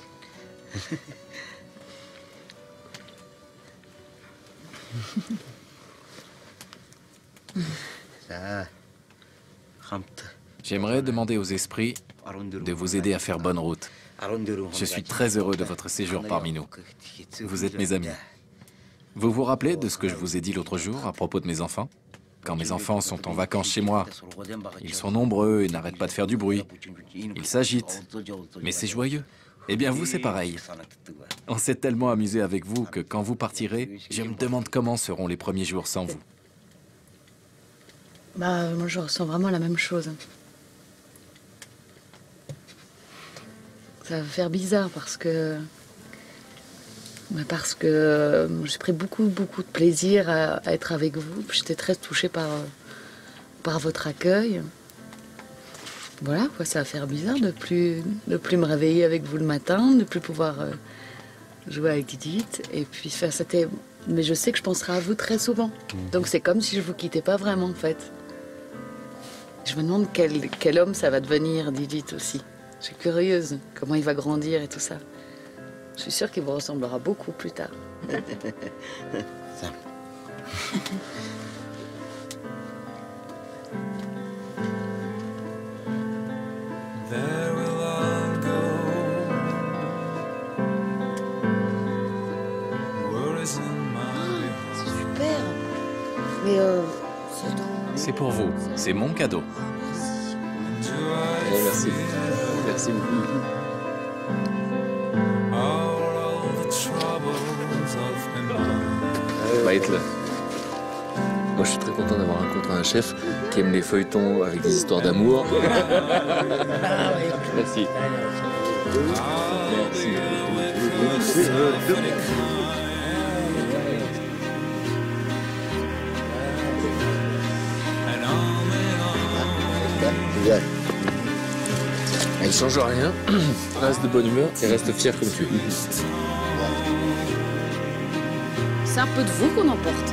J'aimerais demander aux esprits de vous aider à faire bonne route. Je suis très heureux de votre séjour parmi nous. Vous êtes mes amis. Vous vous rappelez de ce que je vous ai dit l'autre jour à propos de mes enfants? Quand mes enfants sont en vacances chez moi, ils sont nombreux et n'arrêtent pas de faire du bruit. Ils s'agitent, mais c'est joyeux. Eh bien, vous, c'est pareil. On s'est tellement amusé avec vous que quand vous partirez, je me demande comment seront les premiers jours sans vous. Bah, moi, je ressens vraiment la même chose. Ça va faire bizarre parce que... Parce que j'ai pris beaucoup, beaucoup de plaisir à, à être avec vous. J'étais très touchée par, par votre accueil. Voilà, quoi, ça va faire bizarre de plus, de plus me réveiller avec vous le matin, de plus pouvoir euh, jouer avec Didit. Et puis, enfin, c'était... Mais je sais que je penserai à vous très souvent. Donc c'est comme si je vous quittais pas vraiment, en fait. Je me demande quel, quel homme ça va devenir, Didit, aussi. Je suis curieuse, comment il va grandir et tout ça. Je suis sûre qu'il vous ressemblera beaucoup plus tard. Ça. C'est super. Mais euh, C'est pour vous. C'est mon cadeau. Eh, merci. Merci beaucoup. Maïtle, moi je suis très content d'avoir rencontré un chef qui aime les feuilletons avec des histoires d'amour. Merci. Merci. Elle change rien, reste de bonne humeur et reste fière comme tu es. c'est un peu de vous qu'on emporte.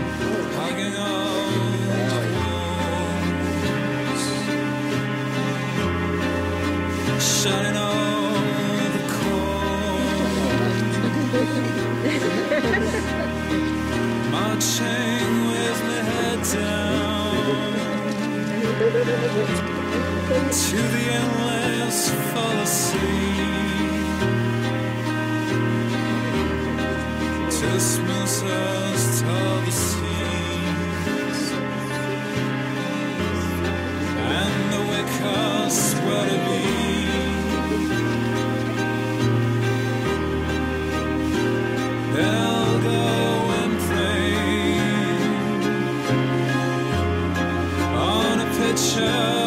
To the endless fallacy, to smooth surface of the seas, and the wickers were to be. They'll go and pray on a picture.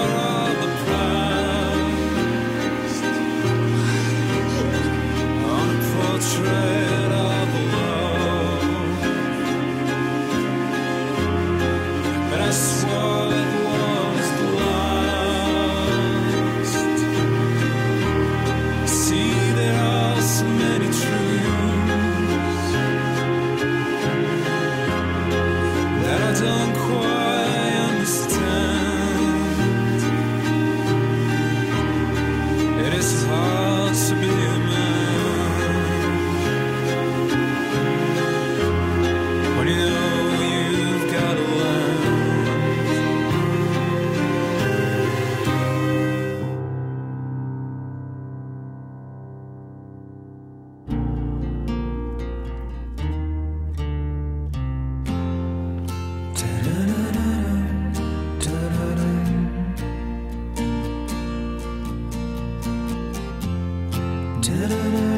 Da-da-da.